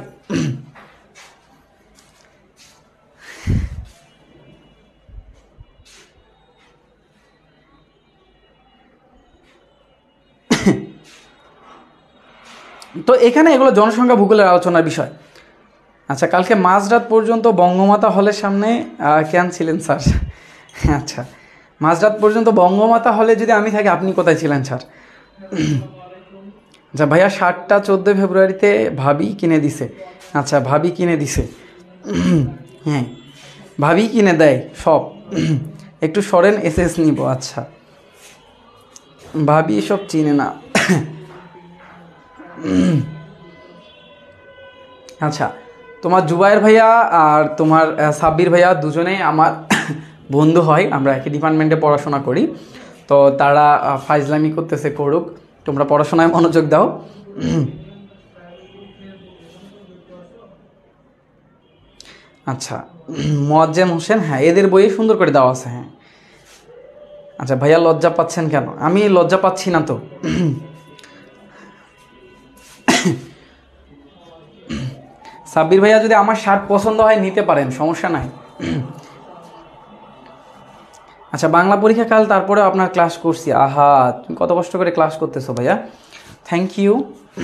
তো এখানে এগুলো জনসংখ্যা ভূগোলের আলোচনার বিষয়। আচ্ছা, কালকে মাঝরাত পর্যন্ত বঙ্গমাতা হলের সামনে কেন ছিলেন স্যার? আচ্ছা, মাঝরাত পর্যন্ত বঙ্গমাতা হলে যদি আমি থাকি, আপনি কোথায় ছিলেন স্যার? আচ্ছা ভাইয়া, শার্টটা চোদ্দোই ফেব্রুয়ারিতে ভাবি কিনে দিছে। আচ্ছা, ভাবি কিনে দিছে, হ্যাঁ ভাবি কিনে দেয় সব। একটু সরেন, এস এস নিব। আচ্ছা, ভাবি এসব চিনে না। আচ্ছা, তোমার জুবাইর ভাইয়া আর তোমার সাব্বির ভাইয়া দুজনেই আমার বন্ধু হয়, আমরা একই ডিপার্টমেন্টে পড়াশোনা করি। তো তারা ফাইজলামি করতেছে, করুক, তোমরা পড়াশোনায় মনোযোগ দাও। আচ্ছা, মোয়াজ্জেম হোসেন, হ্যাঁ এদের বইয়ে সুন্দর করে দেওয়া আছে। হ্যাঁ আচ্ছা ভাইয়া, লজ্জা পাচ্ছেন কেন? আমি লজ্জা পাচ্ছি না তো। সাব্বির ভাইয়া, যদি আমার শার্ট পছন্দ হয় নিতে পারেন, সমস্যা নাই। আচ্ছা, বাংলা পরীক্ষা কাল, তারপরে আপনার ক্লাস করছি। আহা, তুমি কত কষ্ট করে ক্লাস করতেছো ভাইয়া, থ্যাংক ইউ।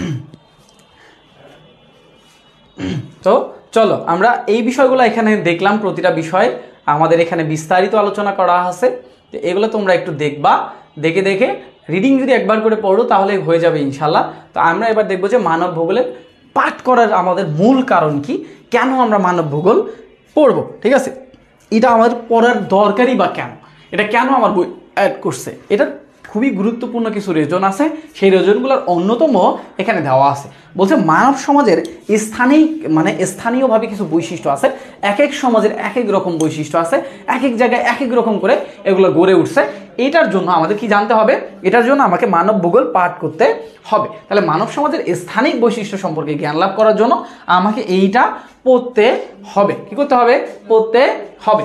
তো চলো আমরা এই বিষয়গুলো এখানে দেখলাম, প্রতিটা বিষয় আমাদের এখানে বিস্তারিত আলোচনা করা আছে। এগুলো তোমরা একটু দেখবা, দেখে দেখে রিডিং যদি একবার করে পড়ো তাহলে হয়ে যাবে ইনশাল্লাহ। তো আমরা এবার দেখবো যে মানব ভূগোলের পাঠ করার আমাদের মূল কারণ কি, কেন আমরা মানব ভূগোল পড়বো, ঠিক আছে, এটা আমাদের পড়ার দরকারই বা কেন, এটা কেন আমার বই অ্যাড করছে, এটা খুবই গুরুত্বপূর্ণ কিছু রিজন আছে। সেই রিজনগুলোর অন্যতম এখানে দেওয়া আছে। বলছে মানব সমাজের স্থানীয় মানে স্থানীয়ভাবে কিছু বৈশিষ্ট্য আছে, এক এক সমাজের এক এক রকম বৈশিষ্ট্য আছে, এক এক জায়গায় এক এক রকম করে এগুলো গড়ে উঠছে। এটার জন্য আমাদের কি জানতে হবে, এটার জন্য আমাকে মানব ভূগোল পাঠ করতে হবে। তাহলে মানব সমাজের স্থানিক বৈশিষ্ট্য সম্পর্কে জ্ঞান লাভ করার জন্য আমাকে এইটা পড়তে হবে। কি করতে হবে? পড়তে হবে।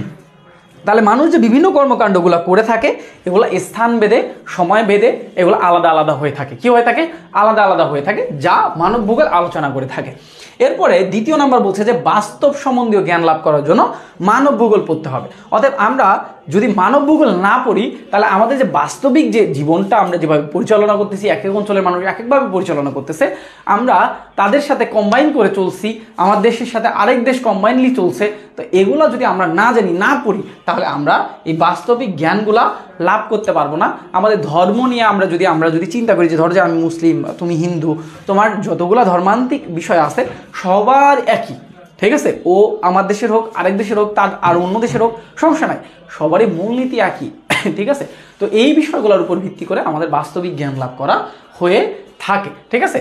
তাহলে মানুষ যে বিভিন্ন কর্মকাণ্ডগুলো করে থাকে, এগুলো স্থান ভেদে, সময় ভেদে এগুলো আলাদা আলাদা হয়ে থাকে। কি হয়ে থাকে? আলাদা আলাদা হয়ে থাকে, যা মানব ভূগোল আলোচনা করে থাকে। এরপরে দ্বিতীয় নাম্বার বলছে যে বাস্তব সম্বন্ধীয় জ্ঞান লাভ করার জন্য মানব ভূগোল পড়তে হবে। অতএব আমরা যদি মানব ভূগোল না পড়ি, তাহলে আমাদের যে বাস্তবিক যে জীবনটা আমরা যেভাবে পরিচালনা করতেছি, এক এক অঞ্চলের মানুষ এক একভাবে পরিচালনা করতেছে, আমরা তাদের সাথে কম্বাইন করে চলছি, আমার দেশের সাথে আরেক দেশ কম্বাইনলি চলছে। তো এগুলো যদি আমরা না জানি, না পড়ি, তাহলে আমরা এই বাস্তবিক জ্ঞানগুলা লাভ করতে পারবো না। আমাদের ধর্ম নিয়ে আমরা যদি আমরা যদি চিন্তা করি যে ধর যে আমি মুসলিম, তুমি হিন্দু, তোমার যতগুলা ধর্মান্তিক বিষয় আছে সবার একই, ঠিক আছে, ও আমার দেশের হোক, আরেক দেশের হোক, তার আর অন্য দেশের হোক, সমস্যা নাই, সবারই মূলনীতি একই, ঠিক আছে। তো এই বিষয়গুলোর উপর ভিত্তি করে আমাদের বাস্তবিক জ্ঞান লাভ করা হয়ে থাকে, ঠিক আছে।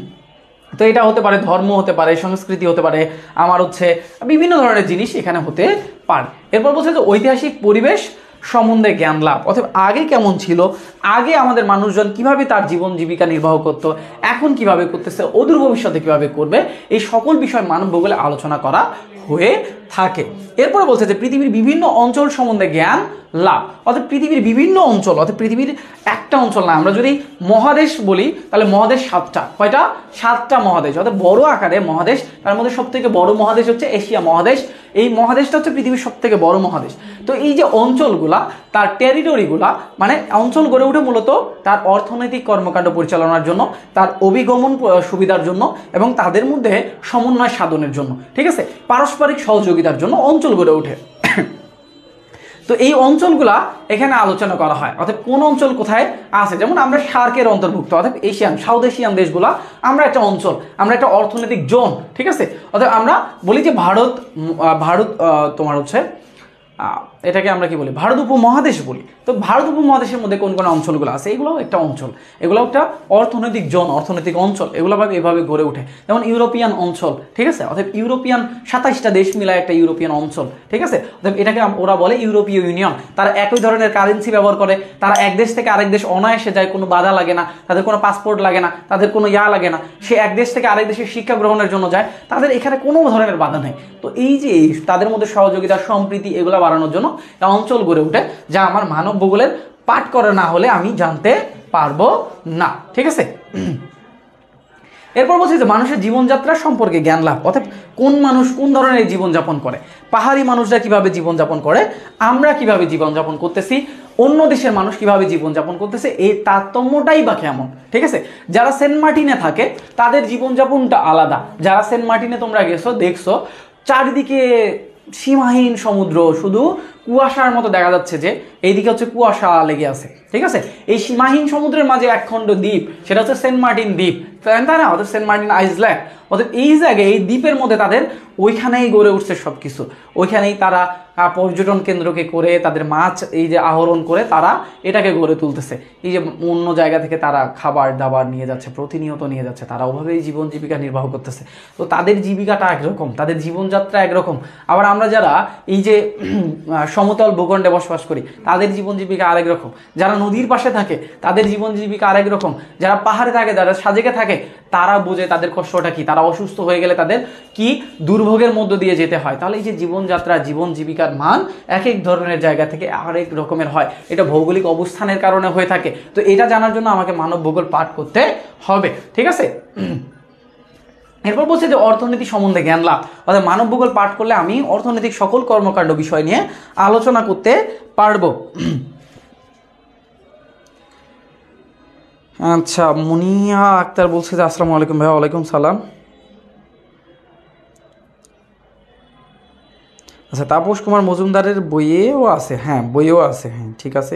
তো এটা হতে পারে ধর্ম, হতে পারে সংস্কৃতি, হতে পারে আমার হচ্ছে বিভিন্ন ধরনের জিনিস এখানে হতে পারে। এরপর বলছে যে ঐতিহাসিক পরিবেশ সম্বন্ধে জ্ঞান লাভ, অথবা আগে কেমন ছিল, আগে আমাদের মানুষজন কিভাবে তার জীবন জীবিকা নির্বাহ করতো, এখন কিভাবে করতেছে, অদূর ভবিষ্যতে কিভাবে করবে, এই সকল বিষয় মানব ভূগোলে আলোচনা করা হয়ে থাকে। এরপরে বলছে যে পৃথিবীর বিভিন্ন অঞ্চল সম্বন্ধে জ্ঞান লাভ, অর্থাৎ পৃথিবীর বিভিন্ন অঞ্চল, অর্থাৎ পৃথিবীর একটা অঞ্চল না, আমরা যদি মহাদেশ বলি তাহলে মহাদেশ সাতটা, কয়টা? সাতটা মহাদেশ, অর্থাৎ বড় আকারে মহাদেশ। তার মধ্যে সব থেকে বড় মহাদেশ হচ্ছে এশিয়া মহাদেশ। এই মহাদেশটা হচ্ছে পৃথিবীর সব থেকে বড় মহাদেশ। তো এই যে অঞ্চলগুলা, তার টেরিটরিগুলা, মানে অঞ্চল গড়ে ওঠে মূলত তার অর্থনৈতিক কর্মকাণ্ড পরিচালনার জন্য, তার অভিগমন সুবিধার জন্য এবং তাদের মধ্যে সমন্বয় সাধনের জন্য, ঠিক আছে, পারস্পরিক সহযোগিতার জন্য অঞ্চল গড়ে ওঠে। তো এই অঞ্চলগুলা এখানে আলোচনা করা হয়, অর্থাৎ কোন অঞ্চল কোথায় আছে। যেমন আমরা সার্কের অন্তর্ভুক্ত, অর্থাৎ এশিয়ান সাউথ এশিয়ান দেশগুলা, আমরা একটা অঞ্চল, আমরা একটা অর্থনৈতিক জোন, ঠিক আছে। অর্থাৎ আমরা বলি যে ভারত, ভারত তোমার হচ্ছে এটাকে আমরা কি বলি, ভারত উপমহাদেশ বলি। তো ভারত উপমহাদেশের মধ্যে কোন কোন অঞ্চলগুলো আছে, এগুলোও একটা অঞ্চল, এগুলো একটা অর্থনৈতিক জোন, অর্থনৈতিক অঞ্চল, এগুলো ভাবে এভাবে গড়ে ওঠে। যেমন ইউরোপিয়ান অঞ্চল, ঠিক আছে, অর্থাৎ ইউরোপিয়ান সাতাইশটা দেশ মিলায় একটা ইউরোপিয়ান অঞ্চল, ঠিক আছে। অর্থাৎ এটাকে ওরা বলে ইউরোপীয় ইউনিয়ন। তারা একই ধরনের কারেন্সি ব্যবহার করে, তারা এক দেশ থেকে আরেক দেশ অনায়াসে যায়, কোনো বাধা লাগে না, তাদের কোনো পাসপোর্ট লাগে না, তাদের কোনো ইয়া লাগে না, সে এক দেশ থেকে আরেক দেশে শিক্ষা গ্রহণের জন্য যায়, তাদের এখানে কোনো ধরনের বাধা নেই। তো এই যে তাদের মধ্যে সহযোগিতা, সম্প্রীতি, এগুলো বাড়ানোর জন্য অঞ্চল গড়ে ওঠে, যা আমার মানব ভূগোলের পাঠ করা না হলে আমি জানতে পারবো না, ঠিক আছে। এরপর বলছি যে মানুষের জীবনযাত্রা সম্পর্কে জ্ঞান লাভ, অর্থাৎ কোন মানুষ কোন ধরনের জীবনযাপন করে, পাহাড়ি মানুষরা কিভাবে জীবনযাপন করে, আমরা কিভাবে জীবনযাপন করতেছি, অন্য দেশের মানুষ কিভাবে জীবনযাপন করতেছে, এই তারতম্যটাই বা কেমন, ঠিক আছে। যারা সেন্ট মার্টিনে থাকে তাদের জীবনযাপনটা আলাদা। যারা সেন্ট মার্টিনে তোমরা গেছো, দেখছো চারিদিকে সীমাহীন সমুদ্র, শুধু কুয়াশার মতো দেখা যাচ্ছে যে এইদিকে হচ্ছে কুয়াশা লেগে আছে, ঠিক আছে। এই সীমাহীন সমুদ্রের মাঝে একখণ্ড দ্বীপ, সেটা হচ্ছে সেন্ট মার্টিন দ্বীপ, তাই না, অর্থাৎ সেন্ট মার্টিন আইল্যান্ড। অর্থাৎ এই জায়গায়, এই দ্বীপের মধ্যে তাদের ওইখানেই গড়ে উঠছে সব কিছু, ওইখানেই তারা পর্যটন কেন্দ্রকে করে তাদের মাছ এই যে আহরণ করে তারা এটাকে গড়ে তুলতেছে। এই যে অন্য জায়গা থেকে তারা খাবার দাবার নিয়ে যাচ্ছে, প্রতিনিয়ত নিয়ে যাচ্ছে, তারা ওভাবেই জীবন জীবিকা নির্বাহ করতেছে। তো তাদের জীবিকাটা একরকম, তাদের জীবনযাত্রা একরকম। আবার আমরা যারা এই যে সমতল ভূখণ্ডে বসবাস করি, তাদের জীবন জীবিকা আরেক রকম। যারা নদীর পাশে থাকে তাদের জীবন জীবিকা আরেক রকম। যারা পাহাড়ে থাকে, যারা সাজেকে থাকে, তারা বুঝে তাদের কষ্টটা কি, তারা অসুস্থ হয়ে গেলে তাদের কি দুর্ভোগের মধ্য দিয়ে যেতে হয়। তাহলে এই যে জীবনযাত্রা, জীবন জীবিকার মান এক এক ধরনের জায়গা থেকে আরেক রকমের হয়, এটা ভৌগোলিক অবস্থানের কারণে হয়ে থাকে। তো এটা জানার জন্য আমাকে মানব ভূগোল পাঠ করতে হবে, ঠিক আছে। এরপর বলছে যে অর্থনীতি সম্বন্ধে জ্ঞান লাভ, অর্থাৎ মানব ভূগোল পাঠ করলে আমি অর্থনৈতিক সকল কর্মকাণ্ড বিষয় নিয়ে আলোচনা করতে পারবো। আচ্ছা, মুনিয়া আক্তার বলছে যে আসসালামু আলাইকুম ভাইয়া। ওয়ালাইকুম সালাম। আচ্ছা, তাপস কুমার মজুমদারের বইয়েও আছে, হ্যাঁ বইয়েও আছে, হ্যাঁ ঠিক আছে।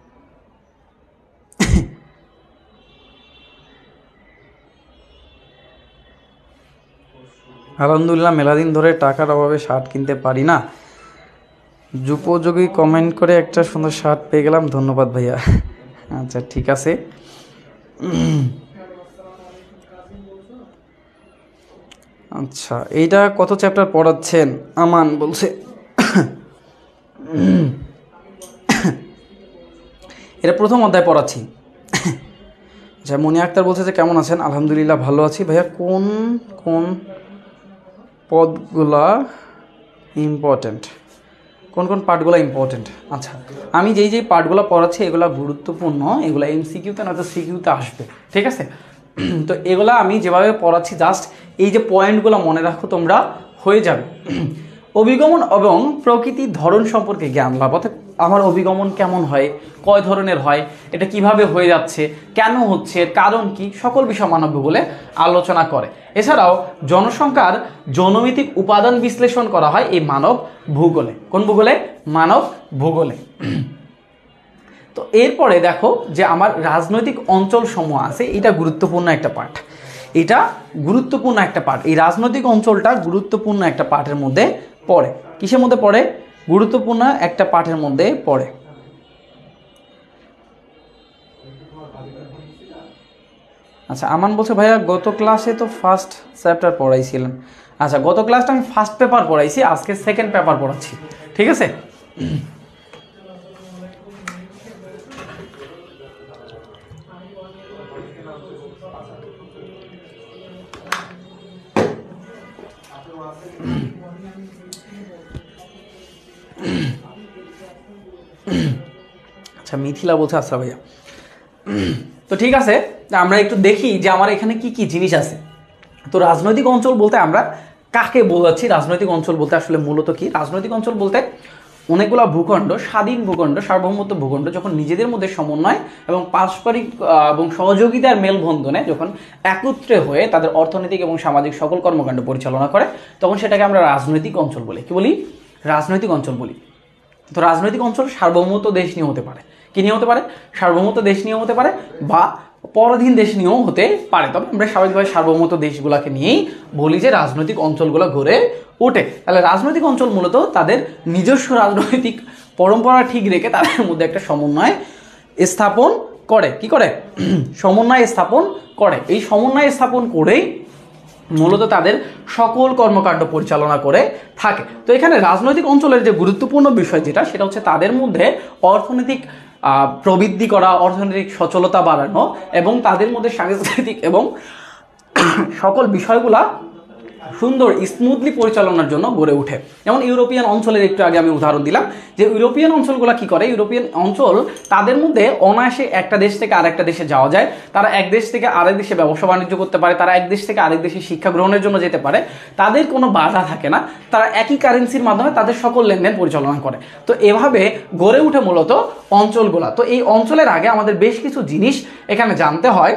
আলহামদুলিল্লাহ, মেলাদিন ধরে টাকার অভাবে শার্ট কিনতে পারি না, যুপযোগী কমেন্ট করে একটা সুন্দর শার্ট পেয়ে গেলাম, ধন্যবাদ ভাইয়া। আচ্ছা ঠিক আছে। আচ্ছা, এইটা কত চ্যাপ্টার পড়াচ্ছেন? আমান বলছে এটা প্রথম অধ্যায় পড়াচ্ছি। আচ্ছা, মনি আক্তার বলছে যে কেমন আছেন? আলহামদুলিল্লাহ ভালো আছি ভাইয়া। কোন কোন পদগুলা ইম্পর্টেন্ট, কোন কোন পার্টগুলো ইম্পর্টেন্ট? আচ্ছা, আমি যেই যেই পার্টগুলো পড়াচ্ছি এগুলো গুরুত্বপূর্ণ, এগুলো এমসিকিউতে নয়তো সিকিউতে আসবে, ঠিক আছে। তো এগুলো আমি যেভাবে পড়াচ্ছি জাস্ট এই যে পয়েন্টগুলো মনে রাখো তোমরা, হয়ে যাবে। অভিগমন এবং প্রকৃতির ধরন সম্পর্কে জ্ঞান লাভ, অর্থাৎ আমার অভিগমন কেমন হয়, কয় ধরনের হয়, এটা কিভাবে হয়ে যাচ্ছে, কেন হচ্ছে, কারণ কি, সকল বিষয় মানব ভূগোলে আলোচনা করে। এছাড়াও জনসংখ্যার জনমিতিক উপাদান বিশ্লেষণ করা হয় এই মানব ভূগোলে। কোন ভূগোলে? মানব ভূগোলে। তো এরপরে দেখো যে আমার রাজনৈতিক অঞ্চল সমূহ আছে, এটা গুরুত্বপূর্ণ একটা পার্ট, এটা গুরুত্বপূর্ণ একটা পার্ট। এই রাজনৈতিক অঞ্চলটা গুরুত্বপূর্ণ একটা পার্টের মধ্যে পড়ে। কিসের মধ্যে পড়ে? গুরুত্বপূর্ণ একটা পার্টের মধ্যে পড়ে। আচ্ছা, আমান বলছে ভাইয়া গত ক্লাসে তো ফার্স্ট চ্যাপ্টার পড়াইছিলেন। আচ্ছা, গত ক্লাসটা আমি ফার্স্ট পেপার পড়াইছি, আজকে সেকেন্ড পেপার পড়াচ্ছি, ঠিক আছে। আচ্ছা মিথিলা বলছে আচ্ছা ভাইয়া। তো ঠিক আছে, আমরা একটু দেখি যে আমার এখানে কি কি জিনিস আছে। তো রাজনৈতিক অঞ্চল বলতে আমরা কাকে বোঝাচ্ছি? রাজনৈতিক অঞ্চল বলতে আসলে মূলত কি? রাজনৈতিক অঞ্চল বলতে অনেকগুলো ভূখণ্ড, স্বাধীন ভূখণ্ড, সার্বভৌমত্ব ভূখণ্ড যখন নিজেদের মধ্যে সমন্বয় এবং পারস্পরিক এবং সহযোগিতার মেলবন্ধনে যখন একত্রে হয়ে তাদের অর্থনৈতিক এবং সামাজিক সকল কর্মকাণ্ড পরিচালনা করে, তখন সেটাকে আমরা রাজনৈতিক অঞ্চল বলি। কি বলি? রাজনৈতিক অঞ্চল বলি। তো রাজনৈতিক অঞ্চল সার্বভৌমত্ব দেশ নিয়ে হতে পারে। কি নিয়ে হতে পারে? সার্বভৌমত্ব দেশ নিয়েও হতে পারে বা পরাধীন দেশ নিয়েও হতে পারে। তবে আমরা স্বাভাবিকভাবে সার্বভৌমত্ব দেশগুলোকে নিয়েই বলি যে রাজনৈতিক অঞ্চলগুলো গড়ে ওঠে। তাহলে রাজনৈতিক অঞ্চল মূলত তাদের নিজস্ব রাজনৈতিক পরম্পরা ঠিক রেখে তাদের মধ্যে একটা সমন্বয় স্থাপন করে। কি করে? সমন্বয় স্থাপন করে। এই সমন্বয় স্থাপন করেই মূলত তাদের সকল কর্মকাণ্ড পরিচালনা করে থাকে। তো এখানে রাজনৈতিক অঞ্চলের যে গুরুত্বপূর্ণ বিষয় যেটা, সেটা হচ্ছে তাদের মধ্যে অর্থনৈতিক প্রবৃদ্ধি করা, অর্থনৈতিক সচলতা বাড়ানো এবং তাদের মধ্যে সাংস্কৃতিক এবং সকল বিষয়গুলা সুন্দর স্মুথলি পরিচালনার জন্য গড়ে ওঠে। যেমন ইউরোপিয়ান অঞ্চলের একটু আগে আমি উদাহরণ দিলাম যে ইউরোপিয়ান অঞ্চলগুলো কি করে? ইউরোপিয়ান অঞ্চল তাদের মধ্যে অনায়াসে একটা দেশ থেকে আরেকটা দেশে যাওয়া যায়, তারা এক দেশ থেকে আরেক দেশে ব্যবসা বাণিজ্য করতে পারে, তারা এক দেশ থেকে আরেক দেশে শিক্ষা গ্রহণের জন্য যেতে পারে, তাদের কোনো বাধা থাকে না, তারা একই কারেন্সির মাধ্যমে তাদের সকল লেনদেন পরিচালনা করে। তো এভাবে গড়ে উঠে মূলত অঞ্চলগুলা। তো এই অঞ্চলের আগে আমাদের বেশ কিছু জিনিস এখানে জানতে হয়।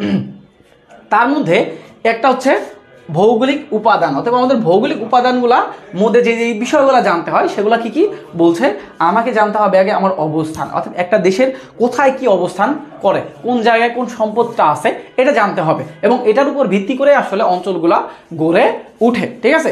তার মধ্যে একটা হচ্ছে ভৌগোলিক উপাদান, অথবা আমাদের ভৌগোলিক উপাদানগুলা মধ্যে যে যে বিষয়গুলো জানতে হয় সেগুলো কি কি বলছে? আমাকে জানতে হবে আগে আমার অবস্থান, অর্থাৎ একটা দেশের কোথায় কি অবস্থান করে, কোন জায়গায় কোন সম্পদটা আছে, এটা জানতে হবে এবং এটার উপর ভিত্তি করে আসলে অঞ্চলগুলা গড়ে উঠে। ঠিক আছে?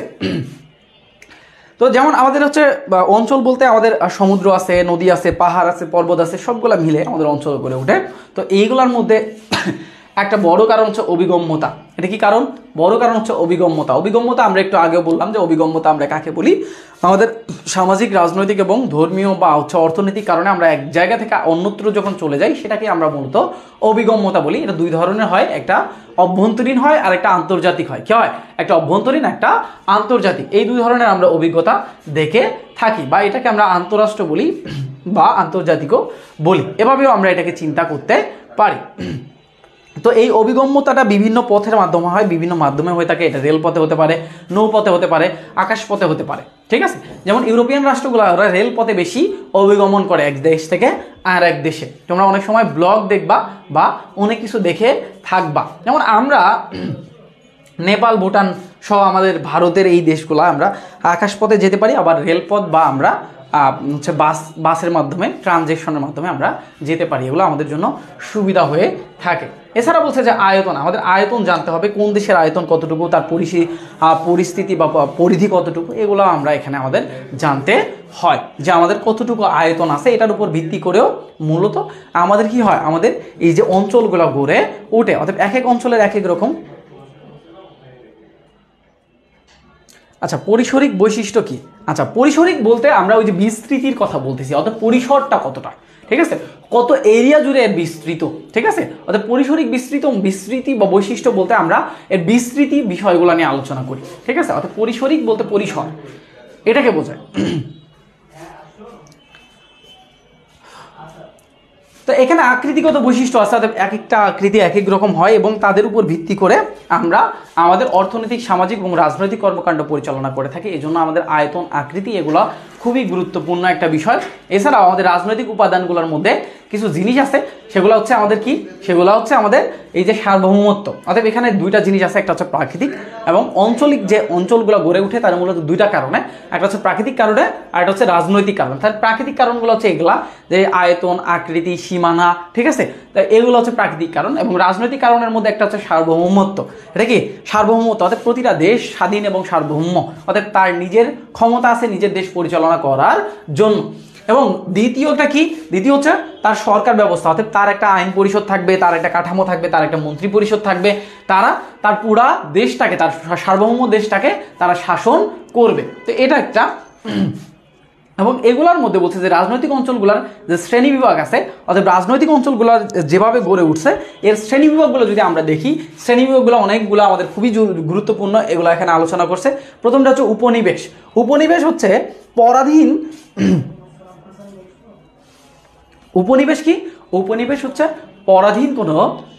তো যেমন আমাদের হচ্ছে অঞ্চল বলতে আমাদের সমুদ্র আছে, নদী আছে, পাহাড় আছে, পর্বত আছে, সবগুলা মিলে আমাদের অঞ্চল গড়ে ওঠে। তো এইগুলোর মধ্যে একটা বড় কারণ হচ্ছে অভিগম্যতা। এটা কি কারণ? বড় কারণ হচ্ছে অভিগম্যতা। অভিগম্যতা আমরা একটু আগেও বললাম যে অভিগম্যতা আমরা কাকে বলি? আমাদের সামাজিক, রাজনৈতিক এবং ধর্মীয় বা হচ্ছে অর্থনৈতিক কারণে আমরা এক জায়গা থেকে অন্যত্র যখন চলে যাই সেটাকে আমরা মূলত অভিগম্যতা বলি। এটা দুই ধরনের হয়, একটা অভ্যন্তরীণ হয় আর একটা আন্তর্জাতিক হয়। কি হয়? একটা অভ্যন্তরীণ, একটা আন্তর্জাতিক। এই দুই ধরনের আমরা অভিজ্ঞতা দেখে থাকি, বা এটাকে আমরা আন্তঃরাষ্ট্র বলি বা আন্তর্জাতিকও বলি। এভাবেও আমরা এটাকে চিন্তা করতে পারি। তো এই অভিগম্যতাটা বিভিন্ন পথের মাধ্যমে হয়, বিভিন্ন মাধ্যমে হয়ে থাকে। এটা রেলপথে হতে পারে, নৌপথে হতে পারে, আকাশপথে হতে পারে। ঠিক আছে? যেমন ইউরোপিয়ান রাষ্ট্রগুলো ওরা রেলপথে বেশি অভিগমন করে এক দেশ থেকে আর এক দেশে। তোমরা অনেক সময় ব্লগ দেখবা বা অনেক কিছু দেখে থাকবা। যেমন আমরা নেপাল, ভুটান সহ আমাদের ভারতের এই দেশগুলো আমরা আকাশপথে যেতে পারি, আবার রেলপথ বা আমরা হচ্ছে বাস বাসের মাধ্যমে, ট্রানজেকশনের মাধ্যমে আমরা যেতে পারি। এগুলো আমাদের জন্য সুবিধা হয়ে থাকে। এছাড়া বলছে যে আয়তন, আমাদের আয়তন জানতে হবে, কোন দেশের আয়তন কতটুকু, তার পরিস্থিতি বা পরিধি কতটুকু, এগুলো আমরা এখানে আমাদের জানতে হয় যে আমাদের কতটুকু আয়তন আছে। এটার উপর ভিত্তি করেও মূলত আমাদের কি হয়? আমাদের এই যে অঞ্চলগুলো গড়ে ওঠে। অর্থাৎ এক এক অঞ্চলের এক এক রকম। আচ্ছা, পরিসরিক বৈশিষ্ট্য কি? আচ্ছা, পরিসরিক বলতে আমরা ওই যে বিস্তৃতির কথা বলতেছি, অর্থাৎ পরিসরটা কতটা, ঠিক আছে, কত এরিয়া জুড়ে এর বিস্তৃত। ঠিক আছে? অর্থাৎ পরিসরিক বিস্তৃত বিস্তৃতি বা বৈশিষ্ট্য বলতে আমরা এর বিস্তৃতি বিষয়গুলো নিয়ে আলোচনা করি। ঠিক আছে? অর্থাৎ পরিসরিক বলতে পরিসর, এটাকে বোঝায়। তো এখানে আকৃতিগত বৈশিষ্ট্য আছে, অর্থাৎ এক একটা আকৃতি এক এক রকম হয় এবং তাদের উপর ভিত্তি করে আমরা আমাদের অর্থনৈতিক, সামাজিক এবং রাজনৈতিক কর্মকাণ্ড পরিচালনা করে থাকি। এই জন্য আমাদের আয়তন, আকৃতি এগুলো খুবই গুরুত্বপূর্ণ একটা বিষয়। এছাড়াও আমাদের রাজনৈতিক উপাদানগুলোর মধ্যে কিছু জিনিস আছে, সেগুলো হচ্ছে আমাদের কি? সেগুলো হচ্ছে আমাদের এই যে সার্বভৌমত্ব। অর্থাৎ এখানে দুইটা জিনিস আছে, একটা হচ্ছে প্রাকৃতিক এবং আঞ্চলিক। যে অঞ্চলগুলো গড়ে উঠে তার মূলত দুইটা কারণে, একটা হচ্ছে প্রাকৃতিক কারণে আর একটা হচ্ছে রাজনৈতিক কারণ। তার প্রাকৃতিক কারণগুলো হচ্ছে এগুলা, যে আয়তন, আকৃতি, সীমানা। ঠিক আছে? এগুলো হচ্ছে প্রাকৃতিক কারণ। এবং রাজনৈতিক কারণের মধ্যে একটা হচ্ছে সার্বভৌমত্ব। এটা কি? সার্বভৌমত্ব, অর্থাৎ প্রতিটা দেশ স্বাধীন এবং সার্বভৌম, অর্থাৎ তার নিজের ক্ষমতা আছে নিজের দেশ পরিচালনা করার জন্য। এবং দ্বিতীয়টা কি? দ্বিতীয় হচ্ছে তার সরকার ব্যবস্থা, অর্থাৎ তার একটা আইন পরিষদ থাকবে, তার একটা কাঠামো থাকবে, তার একটা মন্ত্রী পরিষদ থাকবে, তারা তার পুরা দেশটাকে, তার সার্বভৌম দেশটাকে তারা শাসন করবে। তো এটা একটা। এবং এগুলোর মধ্যে বলছে যে রাজনৈতিক অঞ্চলগুলোর যে শ্রেণী বিভাগ আছে, অর্থাৎ রাজনৈতিক অঞ্চলগুলোর যেভাবে গড়ে উঠছে এর শ্রেণী বিভাগগুলো যদি আমরা দেখি, শ্রেণী বিভাগগুলো অনেকগুলো আমাদের খুবই গুরুত্বপূর্ণ, এগুলো এখানে আলোচনা করছে। প্রথমটা হচ্ছে উপনিবেশ। উপনিবেশ হচ্ছে পরাধীন উপনিবেশ কি? উপনিবেশ হচ্ছে পরাধীন কোনো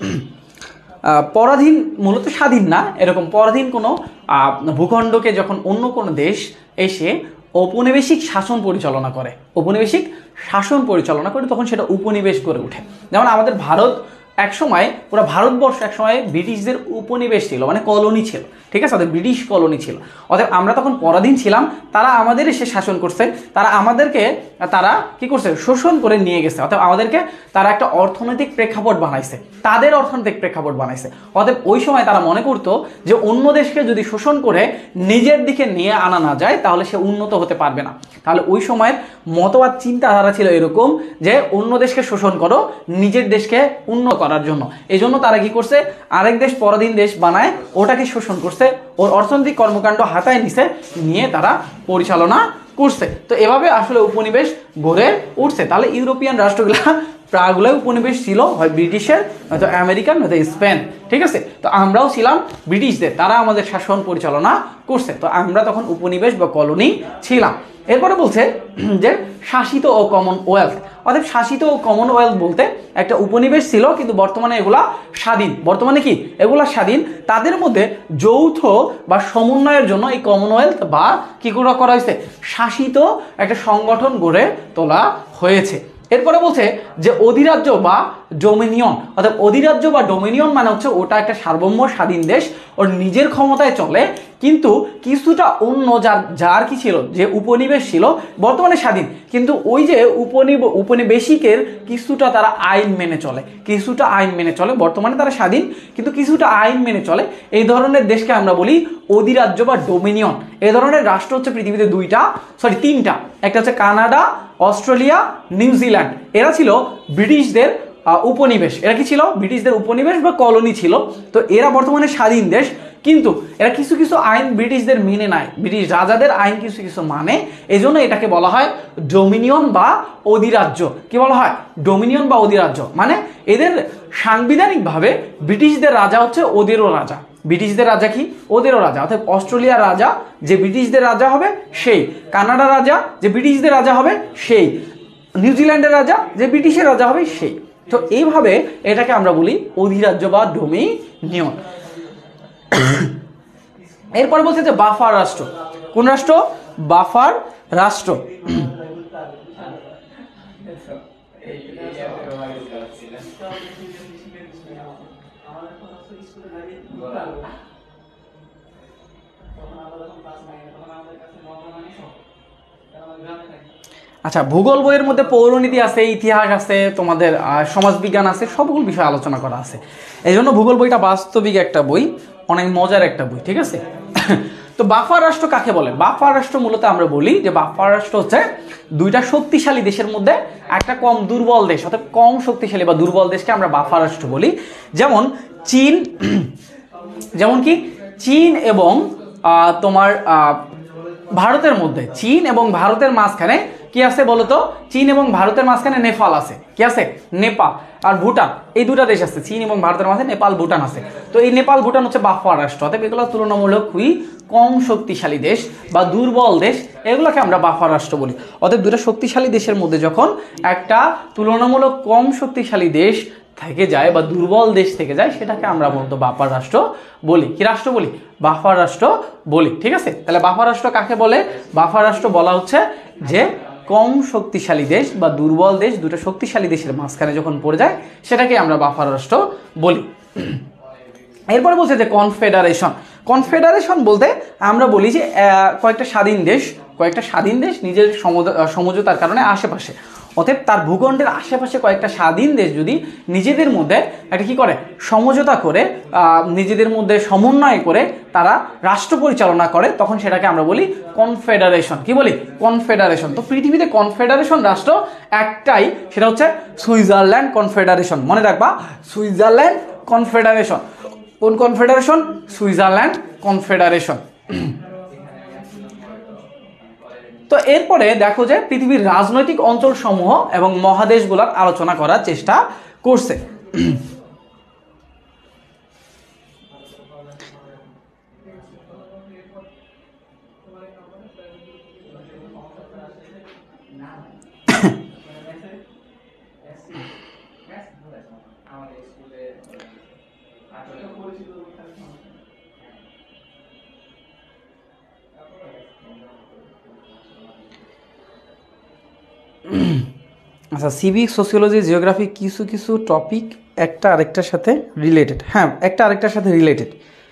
পরাধীন, মূলত স্বাধীন না, এরকম পরাধীন কোনো ভূখণ্ডকে যখন অন্য কোনো দেশ এসে ঔপনিবেশিক শাসন পরিচালনা করে, ঔপনিবেশিক শাসন পরিচালনা করে তখন সেটা উপনিবেশ করে ওঠে। যেমন আমাদের ভারত এক সময়, পুরো ভারতবর্ষ এক সময় ব্রিটিশদের উপনিবেশ ছিল, মানে কলোনি ছিল, ঠিক আছে, ওদের ব্রিটিশ কলোনি ছিল। অতএব আমরা তখন পরাধীন ছিলাম, তারা আমাদের এসে শাসন করছে, তারা আমাদেরকে তারা কি করছে, শোষণ করে নিয়ে গেছে। অতএব আমাদেরকে তারা একটা অর্থনৈতিক প্রেক্ষাপট বানাইছে, তাদের অর্থনৈতিক প্রেক্ষাপট বানাইছে। অতএব ওই সময় তারা মনে করতো যে অন্য দেশকে যদি শোষণ করে নিজের দিকে নিয়ে আনা না যায় তাহলে সে উন্নত হতে পারবে না। তাহলে ওই সময়ের মতবাদ চিন্তাধারা ছিল এরকম যে অন্য দেশকে শোষণ করো নিজের দেশকে উন্নত করার জন্য। এই জন্য তারা কি করছে, আরেক দেশ পরাধীন দেশ বানায় ওটাকে শোষণ করছে, ওর অর্থনৈতিক কর্মকাণ্ড হাতায় নিছে, নিয়ে তারা পরিচালনা করছে। তো এভাবে আসলে উপনিবেশ গড়ে উঠছে। তাহলে ইউরোপিয়ান রাষ্ট্রগুলা প্রায়গুলোই উপনিবেশ ছিল, হয় ব্রিটিশের, নয়তো আমেরিকান, নয়তো স্পেন, ঠিক আছে। তো আমরাও ছিলাম ব্রিটিশদের, তারা আমাদের শাসন পরিচালনা করছে, তো আমরা তখন উপনিবেশ বা কলোনি ছিলাম। এরপরে বলছে যে শাসিত ও কমনওয়েলথ, অর্থাৎ শাসিত ও কমনওয়েলথ বলতে একটা উপনিবেশ ছিল কিন্তু বর্তমানে এগুলা স্বাধীন। বর্তমানে কি এগুলা স্বাধীন, তাদের মধ্যে যৌথ বা সমন্বয়ের জন্য এই কমনওয়েলথ বা কি করা হয়েছে, শাসিত একটা সংগঠন গড়ে তোলা হয়েছে। এরপরে বলছে যে অধিরাজ্য বা ডোমিনিয়ন, অর্থাৎ অধিরাজ্য বা ডোমিনিয়ন মানে হচ্ছে ওটা একটা সার্বভৌম স্বাধীন দেশ, ওর নিজের ক্ষমতায় চলে, কিন্তু কিছুটা অন্য যার যার কি ছিল, যে উপনিবেশ ছিল বর্তমানে স্বাধীন, কিন্তু ওই যে উপনিব উপনিবেশিকের কিছুটা তারা আইন মেনে চলে, কিছুটা আইন মেনে চলে, বর্তমানে তারা স্বাধীন কিন্তু কিছুটা আইন মেনে চলে। এই ধরনের দেশকে আমরা বলি অধিরাজ্য বা ডোমিনিয়ন। এই ধরনের রাষ্ট্র হচ্ছে পৃথিবীতে দুইটা, সরি তিনটা, একটা হচ্ছে কানাডা, অস্ট্রেলিয়া, নিউজিল্যান্ড। এরা ছিল ব্রিটিশদের উপনিবেশ, এরা কি ছিল, ব্রিটিশদের উপনিবেশ বা কলোনি ছিল। তো এরা বর্তমানে স্বাধীন দেশ, কিন্তু এরা কিছু কিছু আইন ব্রিটিশদের মেনে নেয়, ব্রিটিশ রাজাদের আইন কিছু কিছু মানে, এই জন্য এটাকে বলা হয় ডোমিনিয়ন বা অধিরাজ্য। কি বলা হয়, ডোমিনিয়ন বা অধিরাজ্য। মানে এদের সাংবিধানিকভাবে ব্রিটিশদের রাজা হচ্ছে ওদেরও রাজা, ব্রিটিশদের রাজা কি, ওদেরও রাজা। অর্থাৎ অস্ট্রেলিয়ার রাজা যে ব্রিটিশদের রাজা হবে সেই, কানাডার রাজা যে ব্রিটিশদের রাজা হবে সেই, নিউজিল্যান্ডের রাজা যে ব্রিটিশের রাজা হবে সেই। তো এইভাবে এটাকে আমরা বলি অধিরাজ্য বা ডোমিনিয়ন। এরপরে বলছে যে বাফার রাষ্ট্র, কোন রাষ্ট্র, বাফার রাষ্ট্র। আচ্ছা, ভূগোল বইয়ের মধ্যে পৌরনীতি আছে, ইতিহাস আছে, তোমাদের সমাজবিজ্ঞান আছে, সবগুলো বিষয় আলোচনা করা আছে। এই জন্য ভূগোল বইটা বাস্তবিক একটা বই, অনেক মজার একটা বই, ঠিক আছে। তো বাফার রাষ্ট্র কাকে বলে, বাফার রাষ্ট্র মূলত আমরা বলি যে বাফার রাষ্ট্র হচ্ছে দুইটা শক্তিশালী দেশের মধ্যে একটা কম দুর্বল দেশ, অর্থাৎ কম শক্তিশালী বা দুর্বল দেশকে আমরা বাফার রাষ্ট্র বলি। যেমন চীন, যেমন কি চীন এবং তোমার ভারতের মধ্যে, চীন এবং ভারতের মাঝখানে কি আছে বলতো, চীন এবং ভারতের মাঝখানে নেপাল আছে, কি আছে, নেপাল আর ভুটান, এই দুটা দেশ আছে, চীন এবং ভারতের মাঝে নেপাল ভুটান আছে। তো এই নেপাল ভুটান হচ্ছে বাফার রাষ্ট্র, অর্থাৎ এগুলো তুলনামূলক খুবই কম শক্তিশালী দেশ বা দুর্বল দেশ, এগুলোকে আমরা বাফার রাষ্ট্র বলি। অর্থাৎ দুটা শক্তিশালী দেশের মধ্যে যখন একটা তুলনামূলক কম শক্তিশালী দেশ থেকে যায় বা দুর্বল দেশ থেকে যায়, সেটাকে আমরা বলতো বাফার রাষ্ট্র বলি। কি রাষ্ট্র বলি, বাফার রাষ্ট্র বলি, ঠিক আছে। তাহলে বাফার রাষ্ট্র কাকে বলে, বাফার রাষ্ট্র বলা হচ্ছে যে কম শক্তিশালী দেশ বা দুর্বল দেশ দুটো শক্তিশালী দেশের মাঝখানে যখন পড়ে যায় সেটাকে আমরা বাফার রাষ্ট্র বলি। এরপরে বলছে যে কনফেডারেশন, কনফেডারেশন বলতে আমরা বলি যে কয়েকটা স্বাধীন দেশ, কয়েকটা স্বাধীন দেশ নিজের সমঝোতার কারণে আশেপাশে, অতএব তার ভূখণ্ডের আশেপাশে কয়েকটা স্বাধীন দেশ যদি নিজেদের মধ্যে একটা কি করে, সমঝোতা করে, নিজেদের মধ্যে সমন্বয় করে তারা রাষ্ট্র পরিচালনা করে, তখন সেটাকে আমরা বলি কনফেডারেশন। কি বলি, কনফেডারেশন। তো পৃথিবীতে কনফেডারেশন রাষ্ট্র একটাই, সেটা হচ্ছে সুইজারল্যান্ড কনফেডারেশন। মনে রাখবা, সুইজারল্যান্ড কনফেডারেশন। কোন কনফেডারেশন, সুইজারল্যান্ড কনফেডারেশন। তো এরপরে দেখো যে পৃথিবীর রাজনৈতিক অঞ্চল সমূহ এবং মহাদেশগুলোর আলোচনা করার চেষ্টা করছে। আচ্ছা, সিভিক, সোসিওলজি, জিওগ্রাফি কিছু কিছু টপিক একটা আরেকটার সাথে রিলেটেড। হ্যাঁ, একটা আরেকটার সাথে রিলেটেড।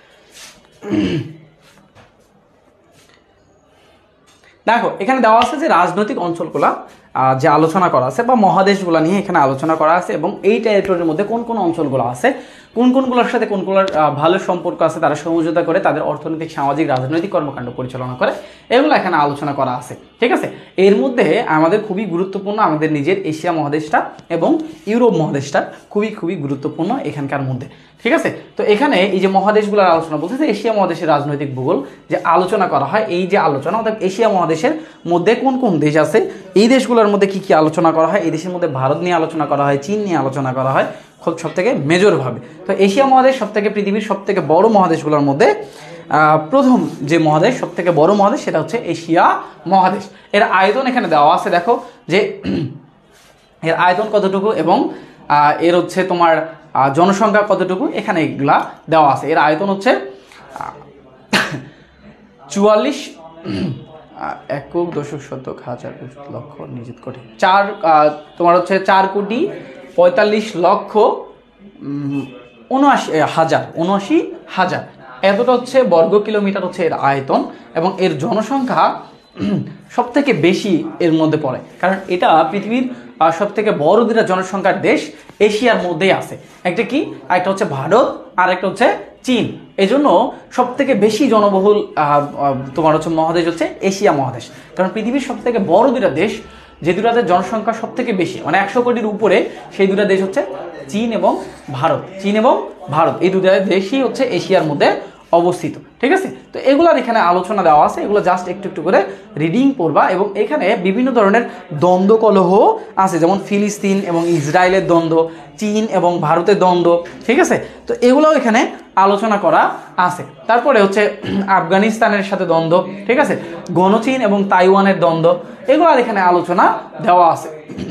দেখো এখানে দেওয়া আছে যে রাজনৈতিক অঞ্চলগুলা যে আলোচনা করা আছে বা মহাদেশগুলো নিয়ে এখানে আলোচনা করা আছে, এবং এই টেরিটরির মধ্যে কোন কোন অঞ্চলগুলো আছে, কোন কোনগুলোর সাথে কোনগুলোর ভালো সম্পর্ক আছে, তারা সমঝোতা করে তাদের অর্থনৈতিক, সামাজিক, রাজনৈতিক কর্মকাণ্ড পরিচালনা করে, এগুলো এখানে আলোচনা করা আছে। ঠিক আছে, এর মধ্যে আমাদের খুবই গুরুত্বপূর্ণ আমাদের নিজের এশিয়া মহাদেশটা এবং ইউরোপ মহাদেশটা খুবই খুবই গুরুত্বপূর্ণ এখানকার মধ্যে। ঠিক আছে, তো এখানে এই যে মহাদেশগুলোর আলোচনা বলছে যে এশিয়া মহাদেশের রাজনৈতিক ভূগোল যে আলোচনা করা হয়, এই যে আলোচনা অর্থাৎ এশিয়া মহাদেশের মধ্যে কোন কোন দেশ আছে, এই দেশগুলোর মধ্যে কি কি আলোচনা করা হয়, এই দেশের মধ্যে ভারত নিয়ে আলোচনা করা হয়, চীন নিয়ে আলোচনা করা হয় খুব সব থেকে মেজরভাবে। তো এশিয়া মহাদেশ সব থেকে পৃথিবীর সব থেকে বড় মহাদেশগুলোর মধ্যে প্রথম যে মহাদেশ, সব থেকে বড় মহাদেশ, সেটা হচ্ছে এশিয়া মহাদেশ। এর আয়তন এখানে দেওয়া আছে, দেখো যে এর আয়তন কতটুকু এবং এর হচ্ছে তোমার জনসংখ্যা কতটুকু, এখানে এগুলা দেওয়া আছে। এর আয়তন হচ্ছে চুয়াল্লিশ একক দশক শতক হাজার লক্ষ নিযুত কোটি, চার তোমার হচ্ছে চার কোটি পঁয়তাল্লিশ লক্ষ উনআশি হাজার উনআশি হাজার এতটা হচ্ছে বর্গ কিলোমিটার হচ্ছে এর আয়তন, এবং এর জনসংখ্যা সব থেকে বেশি এর মধ্যে পড়ে, কারণ এটা পৃথিবীর সব থেকে বড় দুটা জনসংখ্যার দেশ এশিয়ার মধ্যেই আছে। একটা কি, একটা হচ্ছে ভারত আর একটা হচ্ছে চীন। এই জন্য সব থেকে বেশি জনবহুল তোমার হচ্ছে মহাদেশ হচ্ছে এশিয়া মহাদেশ, কারণ পৃথিবীর সব থেকে বড় দুটা দেশ, যে দুটাতে জনসংখ্যা সব থেকে বেশি মানে একশো কোটির উপরে, সেই দুটা দেশ হচ্ছে চীন এবং ভারত। চীন এবং ভারত এই দুটা দেশই হচ্ছে এশিয়ার মধ্যে অবস্থিত। ঠিক আছে, তো এগুলার এখানে আলোচনা দেওয়া আছে, এগুলো জাস্ট একটু একটু করে রিডিং করবা, এবং এখানে বিভিন্ন ধরনের দ্বন্দ্ব কলহ আছে, যেমন ফিলিস্তিন এবং ইসরায়েলের দ্বন্দ্ব, চীন এবং ভারতের দ্বন্দ্ব। ঠিক আছে, তো এগুলোও এখানে আলোচনা করা আছে। তারপরে হচ্ছে আফগানিস্তানের সাথে দ্বন্দ্ব, ঠিক আছে, গণচীন এবং তাইওয়ানের দ্বন্দ্ব, এগুলোর এখানে আলোচনা দেওয়া আছে।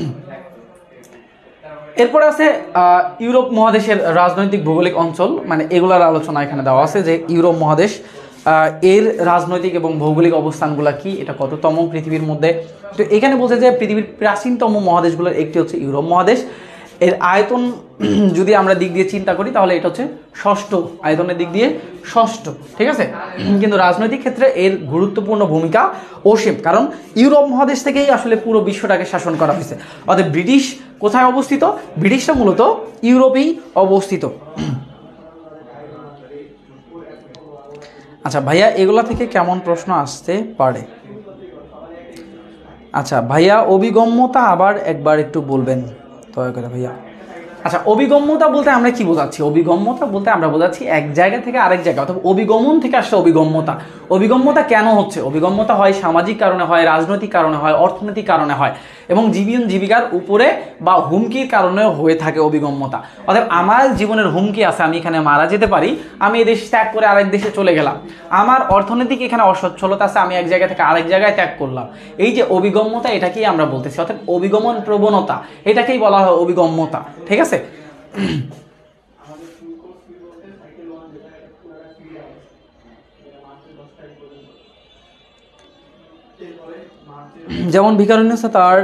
এরপরে আছে ইউরোপ মহাদেশের রাজনৈতিক ভৌগোলিক অঞ্চল, মানে এগুলার আলোচনা এখানে দেওয়া আছে যে ইউরোপ মহাদেশ এর রাজনৈতিক এবং ভৌগোলিক অবস্থানগুলো কি, এটা কততম পৃথিবীর মধ্যে। তো এখানে বলছে যে পৃথিবীর প্রাচীনতম মহাদেশগুলোর একটি হচ্ছে ইউরোপ মহাদেশ। এর আয়তন যদি আমরা দিক দিয়ে চিন্তা করি তাহলে এটা হচ্ছে ষষ্ঠ, আয়তনের দিক দিয়ে ষষ্ঠ। ঠিক আছে, কিন্তু রাজনৈতিক ক্ষেত্রে এর গুরুত্বপূর্ণ ভূমিকা অসীম, কারণ ইউরোপ মহাদেশ থেকেই আসলে পুরো বিশ্বটাকে শাসন করা হয়েছে। অর্থাৎ ব্রিটিশ কোথায় অবস্থিত, ব্রিটিশরা মূলত ইউরোপেই অবস্থিত। আচ্ছা ভাইয়া, এগুলা থেকে কেমন প্রশ্ন আসতে পারে? আচ্ছা ভাইয়া, অভিগম্যতা আবার একবার একটু বলবেন দয়া করে ভাইয়া। আচ্ছা, অভিগম্যতা বলতে আমরা কি বোঝাচ্ছি? অভিগম্যতা বলতে আমরা বোঝাচ্ছি এক জায়গা থেকে আরেক জায়গা, অথবা অভিগমন থেকে আসছে অভিগম্যতা। অভিগম্যতা কেন হচ্ছে? অভিগম্যতা হয় সামাজিক কারণে হয়, রাজনৈতিক কারণে হয়, অর্থনৈতিক কারণে হয়, এবং জীবন জীবিকার উপরে বা হুমকির কারণেও হয়ে থাকে অভিগম্যতা। অর্থাৎ আমার জীবনের হুমকি আছে, আমি এখানে মারা যেতে পারি, আমি এই দেশ ত্যাগ করে আরেক দেশে চলে গেলাম। আমার অর্থনৈতিক এখানে অসচ্ছলতা আছে, আমি এক জায়গা থেকে আরেক জায়গায় ত্যাগ করলাম। এই যে অভিগম্যতা, এটাকেই আমরা বলতেছি, অর্থাৎ অভিগমন প্রবণতা, এটাকেই বলা হয় অভিগম্যতা। ঠিক আছে, যেমন ভিকারুন্নেসা তার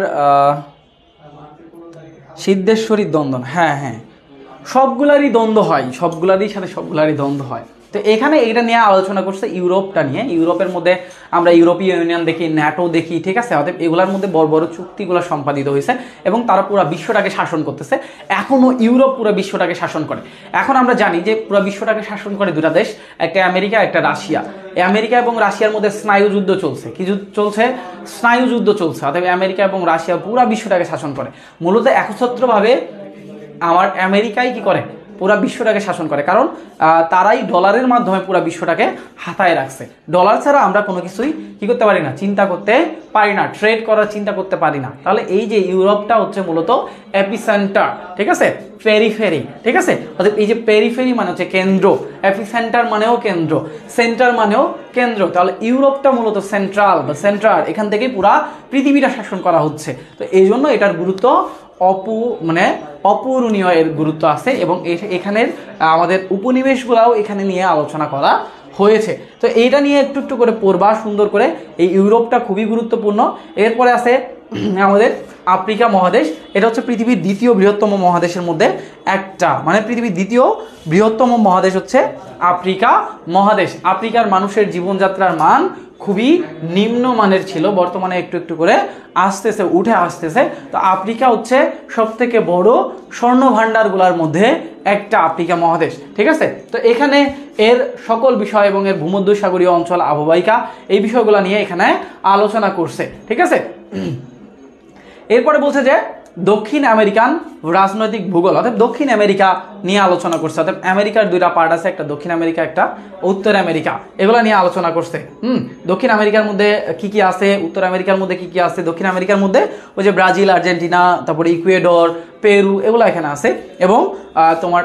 সিদ্ধেশ্বরীর দ্বন্দ্ব, হ্যাঁ হ্যাঁ সবগুলারই দ্বন্দ্ব হয়, সবগুলারই সাথে সবগুলারই দ্বন্দ্ব হয়। তো এখানে এটা নিয়ে আলোচনা করছে ইউরোপটা নিয়ে। ইউরোপের মধ্যে আমরা ইউরোপীয় ইউনিয়ন দেখি, ন্যাটো দেখি, ঠিক আছে। অতএব এগুলোর মধ্যে বড় বড় চুক্তিগুলো সম্পাদিত হয়েছে এবং তারা পুরো বিশ্বটাকে শাসন করতেছে। এখনও ইউরোপ পুরো বিশ্বটাকে শাসন করে। এখন আমরা জানি যে পুরো বিশ্বটাকে শাসন করে দুটা দেশ, একটা আমেরিকা, একটা রাশিয়া। এই আমেরিকা এবং রাশিয়ার মধ্যে স্নায়ু যুদ্ধ চলছে। কি চলছে? স্নায়ু যুদ্ধ চলছে। অতএব আমেরিকা এবং রাশিয়া পুরো বিশ্বটাকে শাসন করে। মূলত একচ্ছত্রভাবে আমার আমেরিকাই কি করে? পুরা বিশ্বটাকে শাসন করে, কারণ তারাই ডলারের মাধ্যমে পুরা বিশ্বটাকে হাতায় রাখছে। ডলার ছাড়া আমরা কোনো কিছুই কি করতে পারি না, চিন্তা করতে পারি না, ট্রেড করার চিন্তা করতে পারি না। তাহলে এই যে ইউরোপটা হচ্ছে মূলত এপিসেন্টার, ঠিক আছে, পেরিফেরি, ঠিক আছে। অর্থাৎ এই যে পেরিফেরি মানে হচ্ছে কেন্দ্র, এপিসেন্টার মানেও কেন্দ্র, সেন্টার মানেও কেন্দ্র। তাহলে ইউরোপটা মূলত সেন্ট্রাল বা সেন্ট্রাল, এখান থেকেই পুরা পৃথিবীটা শাসন করা হচ্ছে। তো এই জন্য এটার গুরুত্ব অপু মানে অপূরণীয় এর গুরুত্ব আছে এবং এখানের আমাদের উপনিবেশগুলাও এখানে নিয়ে আলোচনা করা হয়েছে। তো এইটা নিয়ে একটু একটু করে পড়বা সুন্দর করে। এই ইউরোপটা খুবই গুরুত্বপূর্ণ। এরপরে আছে আমাদের আফ্রিকা মহাদেশ। এটা হচ্ছে পৃথিবীর দ্বিতীয় বৃহত্তম মহাদেশের মধ্যে একটা, মানে পৃথিবীর দ্বিতীয় বৃহত্তম মহাদেশ হচ্ছে আফ্রিকা মহাদেশ। আফ্রিকার মানুষের জীবনযাত্রার মান খুবই নিম্নমানের ছিল, বর্তমানে একটু একটু করে আসতেছে, উঠে আসতেছে। তো আফ্রিকা হচ্ছে সব থেকে বড় স্বর্ণ ভাণ্ডারগুলোর মধ্যে একটা আফ্রিকা মহাদেশ, ঠিক আছে। তো এখানে এর সকল বিষয় এবং এর ভূমধ্যসাগরীয় অঞ্চল, আবহবাহিকা, এই বিষয়গুলো নিয়ে এখানে আলোচনা করছে, ঠিক আছে। এরপরে বলছে যে দক্ষিণ আমেরিকান রাজনৈতিক ভূগোল, অর্থাৎ দক্ষিণ আমেরিকা নিয়ে আলোচনা করছে। অর্থাৎ আমেরিকার দুইটা পার্ট আছে, একটা দক্ষিণ আমেরিকা, একটা উত্তর আমেরিকা, এগুলো নিয়ে আলোচনা করছে। হুম দক্ষিণ আমেরিকার মধ্যে কি কি আছে, উত্তর আমেরিকার মধ্যে কি কি আছে। দক্ষিণ আমেরিকার মধ্যে ওই যে ব্রাজিল, আর্জেন্টিনা, তারপরে ইকুয়েডর, পেরু, এগুলো এখানে আছে। এবং তোমার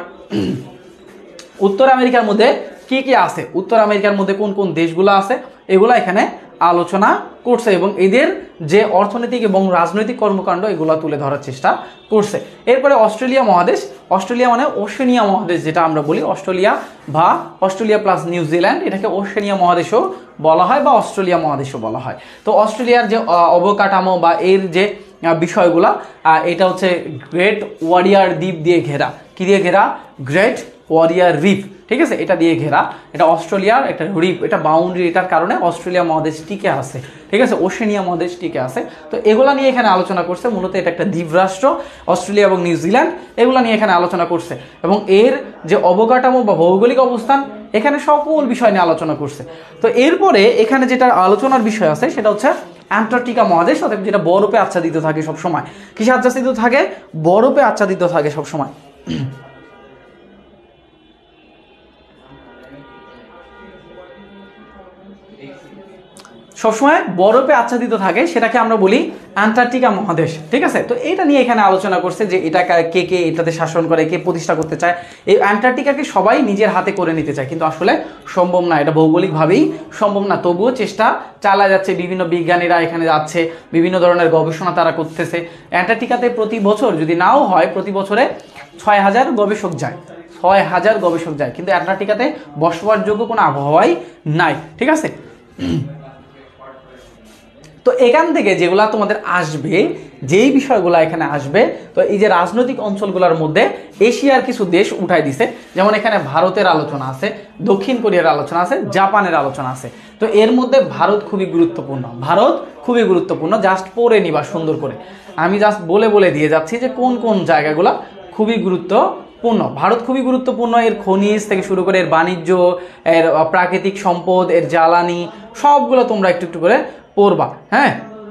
উত্তর আমেরিকার মধ্যে কি কি আছে, উত্তর আমেরিকার মধ্যে কোন কোন দেশগুলো আছে, এগুলো এখানে আলোচনা করছে এবং এদের যে অর্থনৈতিক এবং রাজনৈতিক কর্মকাণ্ড এগুলো তুলে ধরার চেষ্টা করছে। এরপরে অস্ট্রেলিয়া মহাদেশ। অস্ট্রেলিয়া মানে ওশেনিয়া মহাদেশ, যেটা আমরা বলি অস্ট্রেলিয়া বা অস্ট্রেলিয়া প্লাস নিউজিল্যান্ড, এটাকে ওশেনিয়া মহাদেশও বলা হয় বা অস্ট্রেলিয়া মহাদেশও বলা হয়। তো অস্ট্রেলিয়ার যে অবকাঠামো বা এর যে বিষয়গুলা, এটা হচ্ছে গ্রেট ওয়ারিয়ার দ্বীপ দিয়ে ঘেরা। কি দিয়ে ঘেরা? গ্রেট ওয়ারিয়ার রিফ, ঠিক আছে, এটা দিয়ে ঘেরা। এটা অস্ট্রেলিয়ার একটা রিফ, এটা বাউন্ডারি, এটার কারণে অস্ট্রেলিয়া মহাদেশ টিকে আছে, ঠিক আছে, ওশেনিয়া মহাদেশ টিকে আছে। তো এগুলা নিয়ে এখানে আলোচনা করছে। মূলত এটা একটা দ্বীপরাষ্ট্র, অস্ট্রেলিয়া এবং নিউজিল্যান্ড, এগুলা নিয়ে এখানে আলোচনা করছে এবং এর যে অবকাঠামো বা ভৌগোলিক অবস্থান, এখানে সকল বিষয় নিয়ে আলোচনা করছে। তো এরপরে এখানে যেটা আলোচনার বিষয় আছে সেটা হচ্ছে অ্যান্টার্কটিকা মহাদেশ, অর্থাৎ যেটা বরফে আচ্ছাদিত থাকে সবসময়। কিসে আচ্ছাদিত থাকে? বরফে আচ্ছাদিত থাকে সবসময়। সবসময় বরফে আচ্ছাদিত থাকে, সেটাকে আমরা বলি অ্যান্টার্কটিকা মহাদেশ, ঠিক আছে। তো এটা নিয়ে এখানে আলোচনা করছে যে এটা কে কে এটাতে শাসন করে, কে প্রতিষ্ঠা করতে চায়। এই অ্যান্টার্কটিকাকে সবাই নিজের হাতে করে নিতে চায়, কিন্তু আসলে সম্ভব না, এটা ভৌগোলিকভাবেই সম্ভব না। তবুও চেষ্টা চালা যাচ্ছে, বিভিন্ন বিজ্ঞানীরা এখানে যাচ্ছে, বিভিন্ন ধরনের গবেষণা তারা করতেছে। অ্যান্টার্কটিকাতে প্রতি বছর, যদি নাও হয়, প্রতি বছরে ছয় হাজার গবেষক যায়, ছয় হাজার গবেষক যায়, কিন্তু অ্যান্টার্কটিকাতে বসবাসযোগ্য কোনো আবহাওয়াই নাই, ঠিক আছে। তো এখান থেকে যেগুলা তোমাদের আসবে, যেই বিষয়গুলো এখানে আসবে, তো এই যে রাজনৈতিক অঞ্চলগুলোর মধ্যে এশিয়ার কিছু দেশ উঠাই দিছে। যেমন এখানে ভারতের আলোচনা আছে, দক্ষিণ কোরিয়ার আলোচনা আছে, জাপানের আলোচনা আছে। তো এর মধ্যে ভারত খুবই গুরুত্বপূর্ণ, ভারত খুবই গুরুত্বপূর্ণ। জাস্ট পড়ে নিবা সুন্দর করে, আমি জাস্ট বলে বলে দিয়ে যাচ্ছি যে কোন কোন জায়গাগুলো খুবই গুরুত্বপূর্ণ। ভারত খুবই গুরুত্বপূর্ণ, এর খনিজ থেকে শুরু করে এর বাণিজ্য, এর প্রাকৃতিক সম্পদ, এর জ্বালানি, সবগুলো তোমরা একটু একটু করে পড়বা, হ্যাঁ।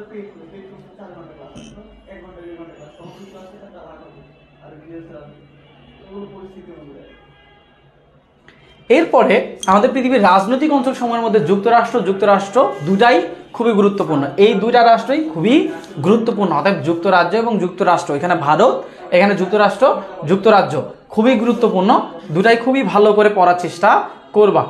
এরপরে আমাদের পৃথিবীর রাজনৈতিক অঞ্চল সময়ের মধ্যে যুক্তরাষ্ট্র যুক্তরাষ্ট্র দুটাই খুবই গুরুত্বপূর্ণ। এই দুইটা রাষ্ট্রই খুবই গুরুত্বপূর্ণ, অর্থাৎ যুক্তরাজ্য এবং যুক্তরাষ্ট্র। এখানে ভারত, এখানে যুক্তরাষ্ট্র যুক্তরাজ্য খুবই গুরুত্বপূর্ণ। দুটাই খুবই ভালো করে পড়ার চেষ্টা করবা।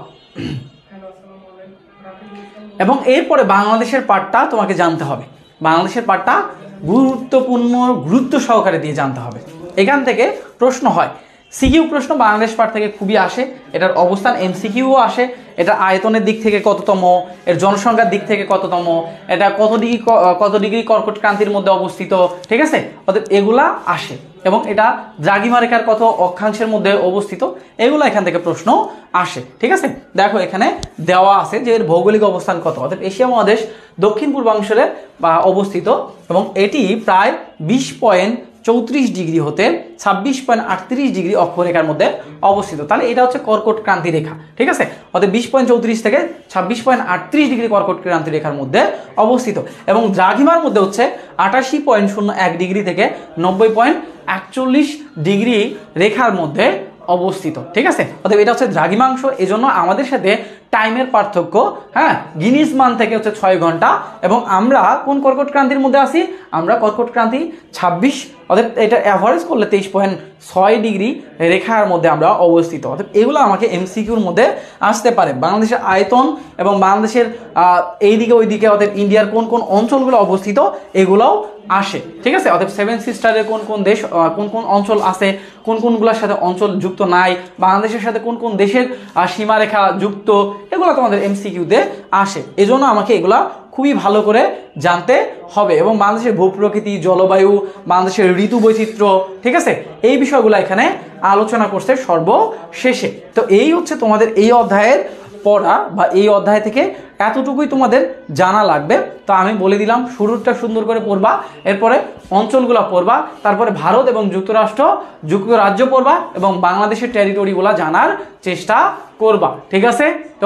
এবং এরপরে বাংলাদেশের পার্টটা তোমাকে জানতে হবে, বাংলাদেশের পার্টটা গুরুত্বপূর্ণ, গুরুত্ব সহকারে দিয়ে জানতে হবে। এখান থেকে প্রশ্ন হয়, সিকিউ প্রশ্ন বাংলাদেশ পার্ট থেকে খুবই আসে। এটার অবস্থান এমসিকিউও আসে। এটা আয়তনের দিক থেকে কততম, এর জনসংখ্যার দিক থেকে কততম, এটা কত ডিগ্রি কত ডিগ্রি কর্কট ক্রান্তির মধ্যে অবস্থিত, ঠিক আছে। অর্থাৎ এগুলা আসে। এবং এটা দ্রাঘিমা রেখার কত অক্ষাংশের মধ্যে অবস্থিত, এগুলো এখান থেকে প্রশ্ন আসে, ঠিক আছে। দেখো এখানে দেওয়া আছে যে এর ভৌগোলিক অবস্থান কত, অর্থাৎ এশিয়া মহাদেশ দক্ষিণ পূর্বাংশে বা অবস্থিত এবং এটি প্রায় বিশ পয়েন্ট চৌত্রিশ ডিগ্রি হতে ছাব্বিশ পয়েন্ট আটত্রিশ ডিগ্রি অক্ষরেখার মধ্যে অবস্থিত। তাহলে এটা হচ্ছে কর্কট ক্রান্তি রেখা, ঠিক আছে। অর্থাৎ বিশ পয়েন্ট চৌত্রিশ থেকে ছাব্বিশ পয়েন্ট আটত্রিশ ডিগ্রি কর্কট ক্রান্তি রেখার মধ্যে অবস্থিত। এবং দ্রাঘিমার মধ্যে হচ্ছে আটাশি পয়েন্ট শূন্য এক ডিগ্রি থেকে নব্বই পয়েন্ট একচল্লিশ ডিগ্রি রেখার মধ্যে অবস্থিত, ঠিক আছে। অর্থাৎ এটা হচ্ছে দ্রাঘিমাংশ, এজন্য আমাদের সাথে টাইমের পার্থক্য, হ্যাঁ, গিনিস মান থেকে হচ্ছে ছয় ঘন্টা। এবং আমরা কোন কর্কট ক্রান্তির মধ্যে আছি? আমরা কর্কট ক্রান্তি ছাব্বিশ অর্থাৎ এটা অ্যাভারেজ করলে তেইশ পয়েন্ট ছয় ডিগ্রি রেখার মধ্যে আমরা অবস্থিত। অর্থাৎ এগুলো আমাকে এমসিকিউর মধ্যে আসতে পারে। বাংলাদেশের আয়তন এবং বাংলাদেশের এইদিকে ওইদিকে অর্থাৎ ইন্ডিয়ার কোন কোন অঞ্চলগুলো অবস্থিত এগুলোও আসে, ঠিক আছে। অর্থাৎ সেভেন সিস্টারের কোন কোন দেশ, কোন কোন অঞ্চল আছে, কোন কোনগুলোর সাথে অঞ্চল যুক্ত নাই, বাংলাদেশের সাথে কোন কোন দেশের সীমারেখা যুক্ত, এগুলো তোমাদের এমসিকিউতে আসে। এজন্য আমাকে এগুলা খুবই ভালো করে জানতে হবে। এবং বাংলাদেশের ভূপ্রকৃতি, জলবায়ু, বাংলাদেশের ঋতু বৈচিত্র্য, ঠিক আছে, এই বিষয়গুলো এখানে আলোচনা করছে সর্বশেষে। তো এই হচ্ছে তোমাদের এই অধ্যায়ের পড়া বা এই অধ্যায় থেকে এতটুকুই তোমাদের জানা লাগবে। তো আমি বলে দিলাম শুরুটা সুন্দর করে পড়বা, এরপরে অঞ্চলগুলো পড়বা, তারপরে ভারত এবং যুক্তরাষ্ট্র যুক্তরাজ্য পড়বা এবং বাংলাদেশের টেরিটরিগুলো জানার চেষ্টা করবা, ঠিক আছে। তো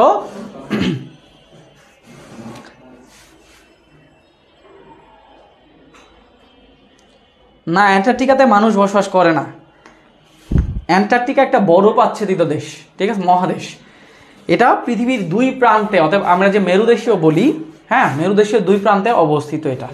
না, অ্যান্টার্কটিকাতে মানুষ বসবাস করে না। অ্যান্টার্কটিকা একটা বরফ আচ্ছাদিত দেশ, ঠিক আছে, মহাদেশ। এটা পৃথিবীর দুই প্রান্তে, অর্থাৎ আমরা যে মেরুদেশীয় বলি, হ্যাঁ, মেরুদেশীয় দুই প্রান্তে অবস্থিত এটা।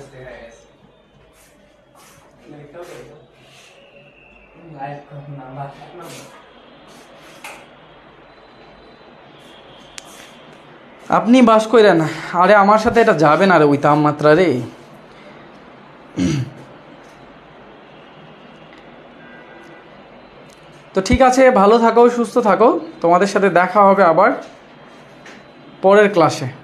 আপনি বাস কইরেন, আরে আমার সাথে এটা যাবে না রে, ওই তাপমাত্রা রে। তো ঠিক আছে, ভালো থাকো, সুস্থ থাকো, তোমাদের সাথে দেখা হবে আবার পরের ক্লাসে।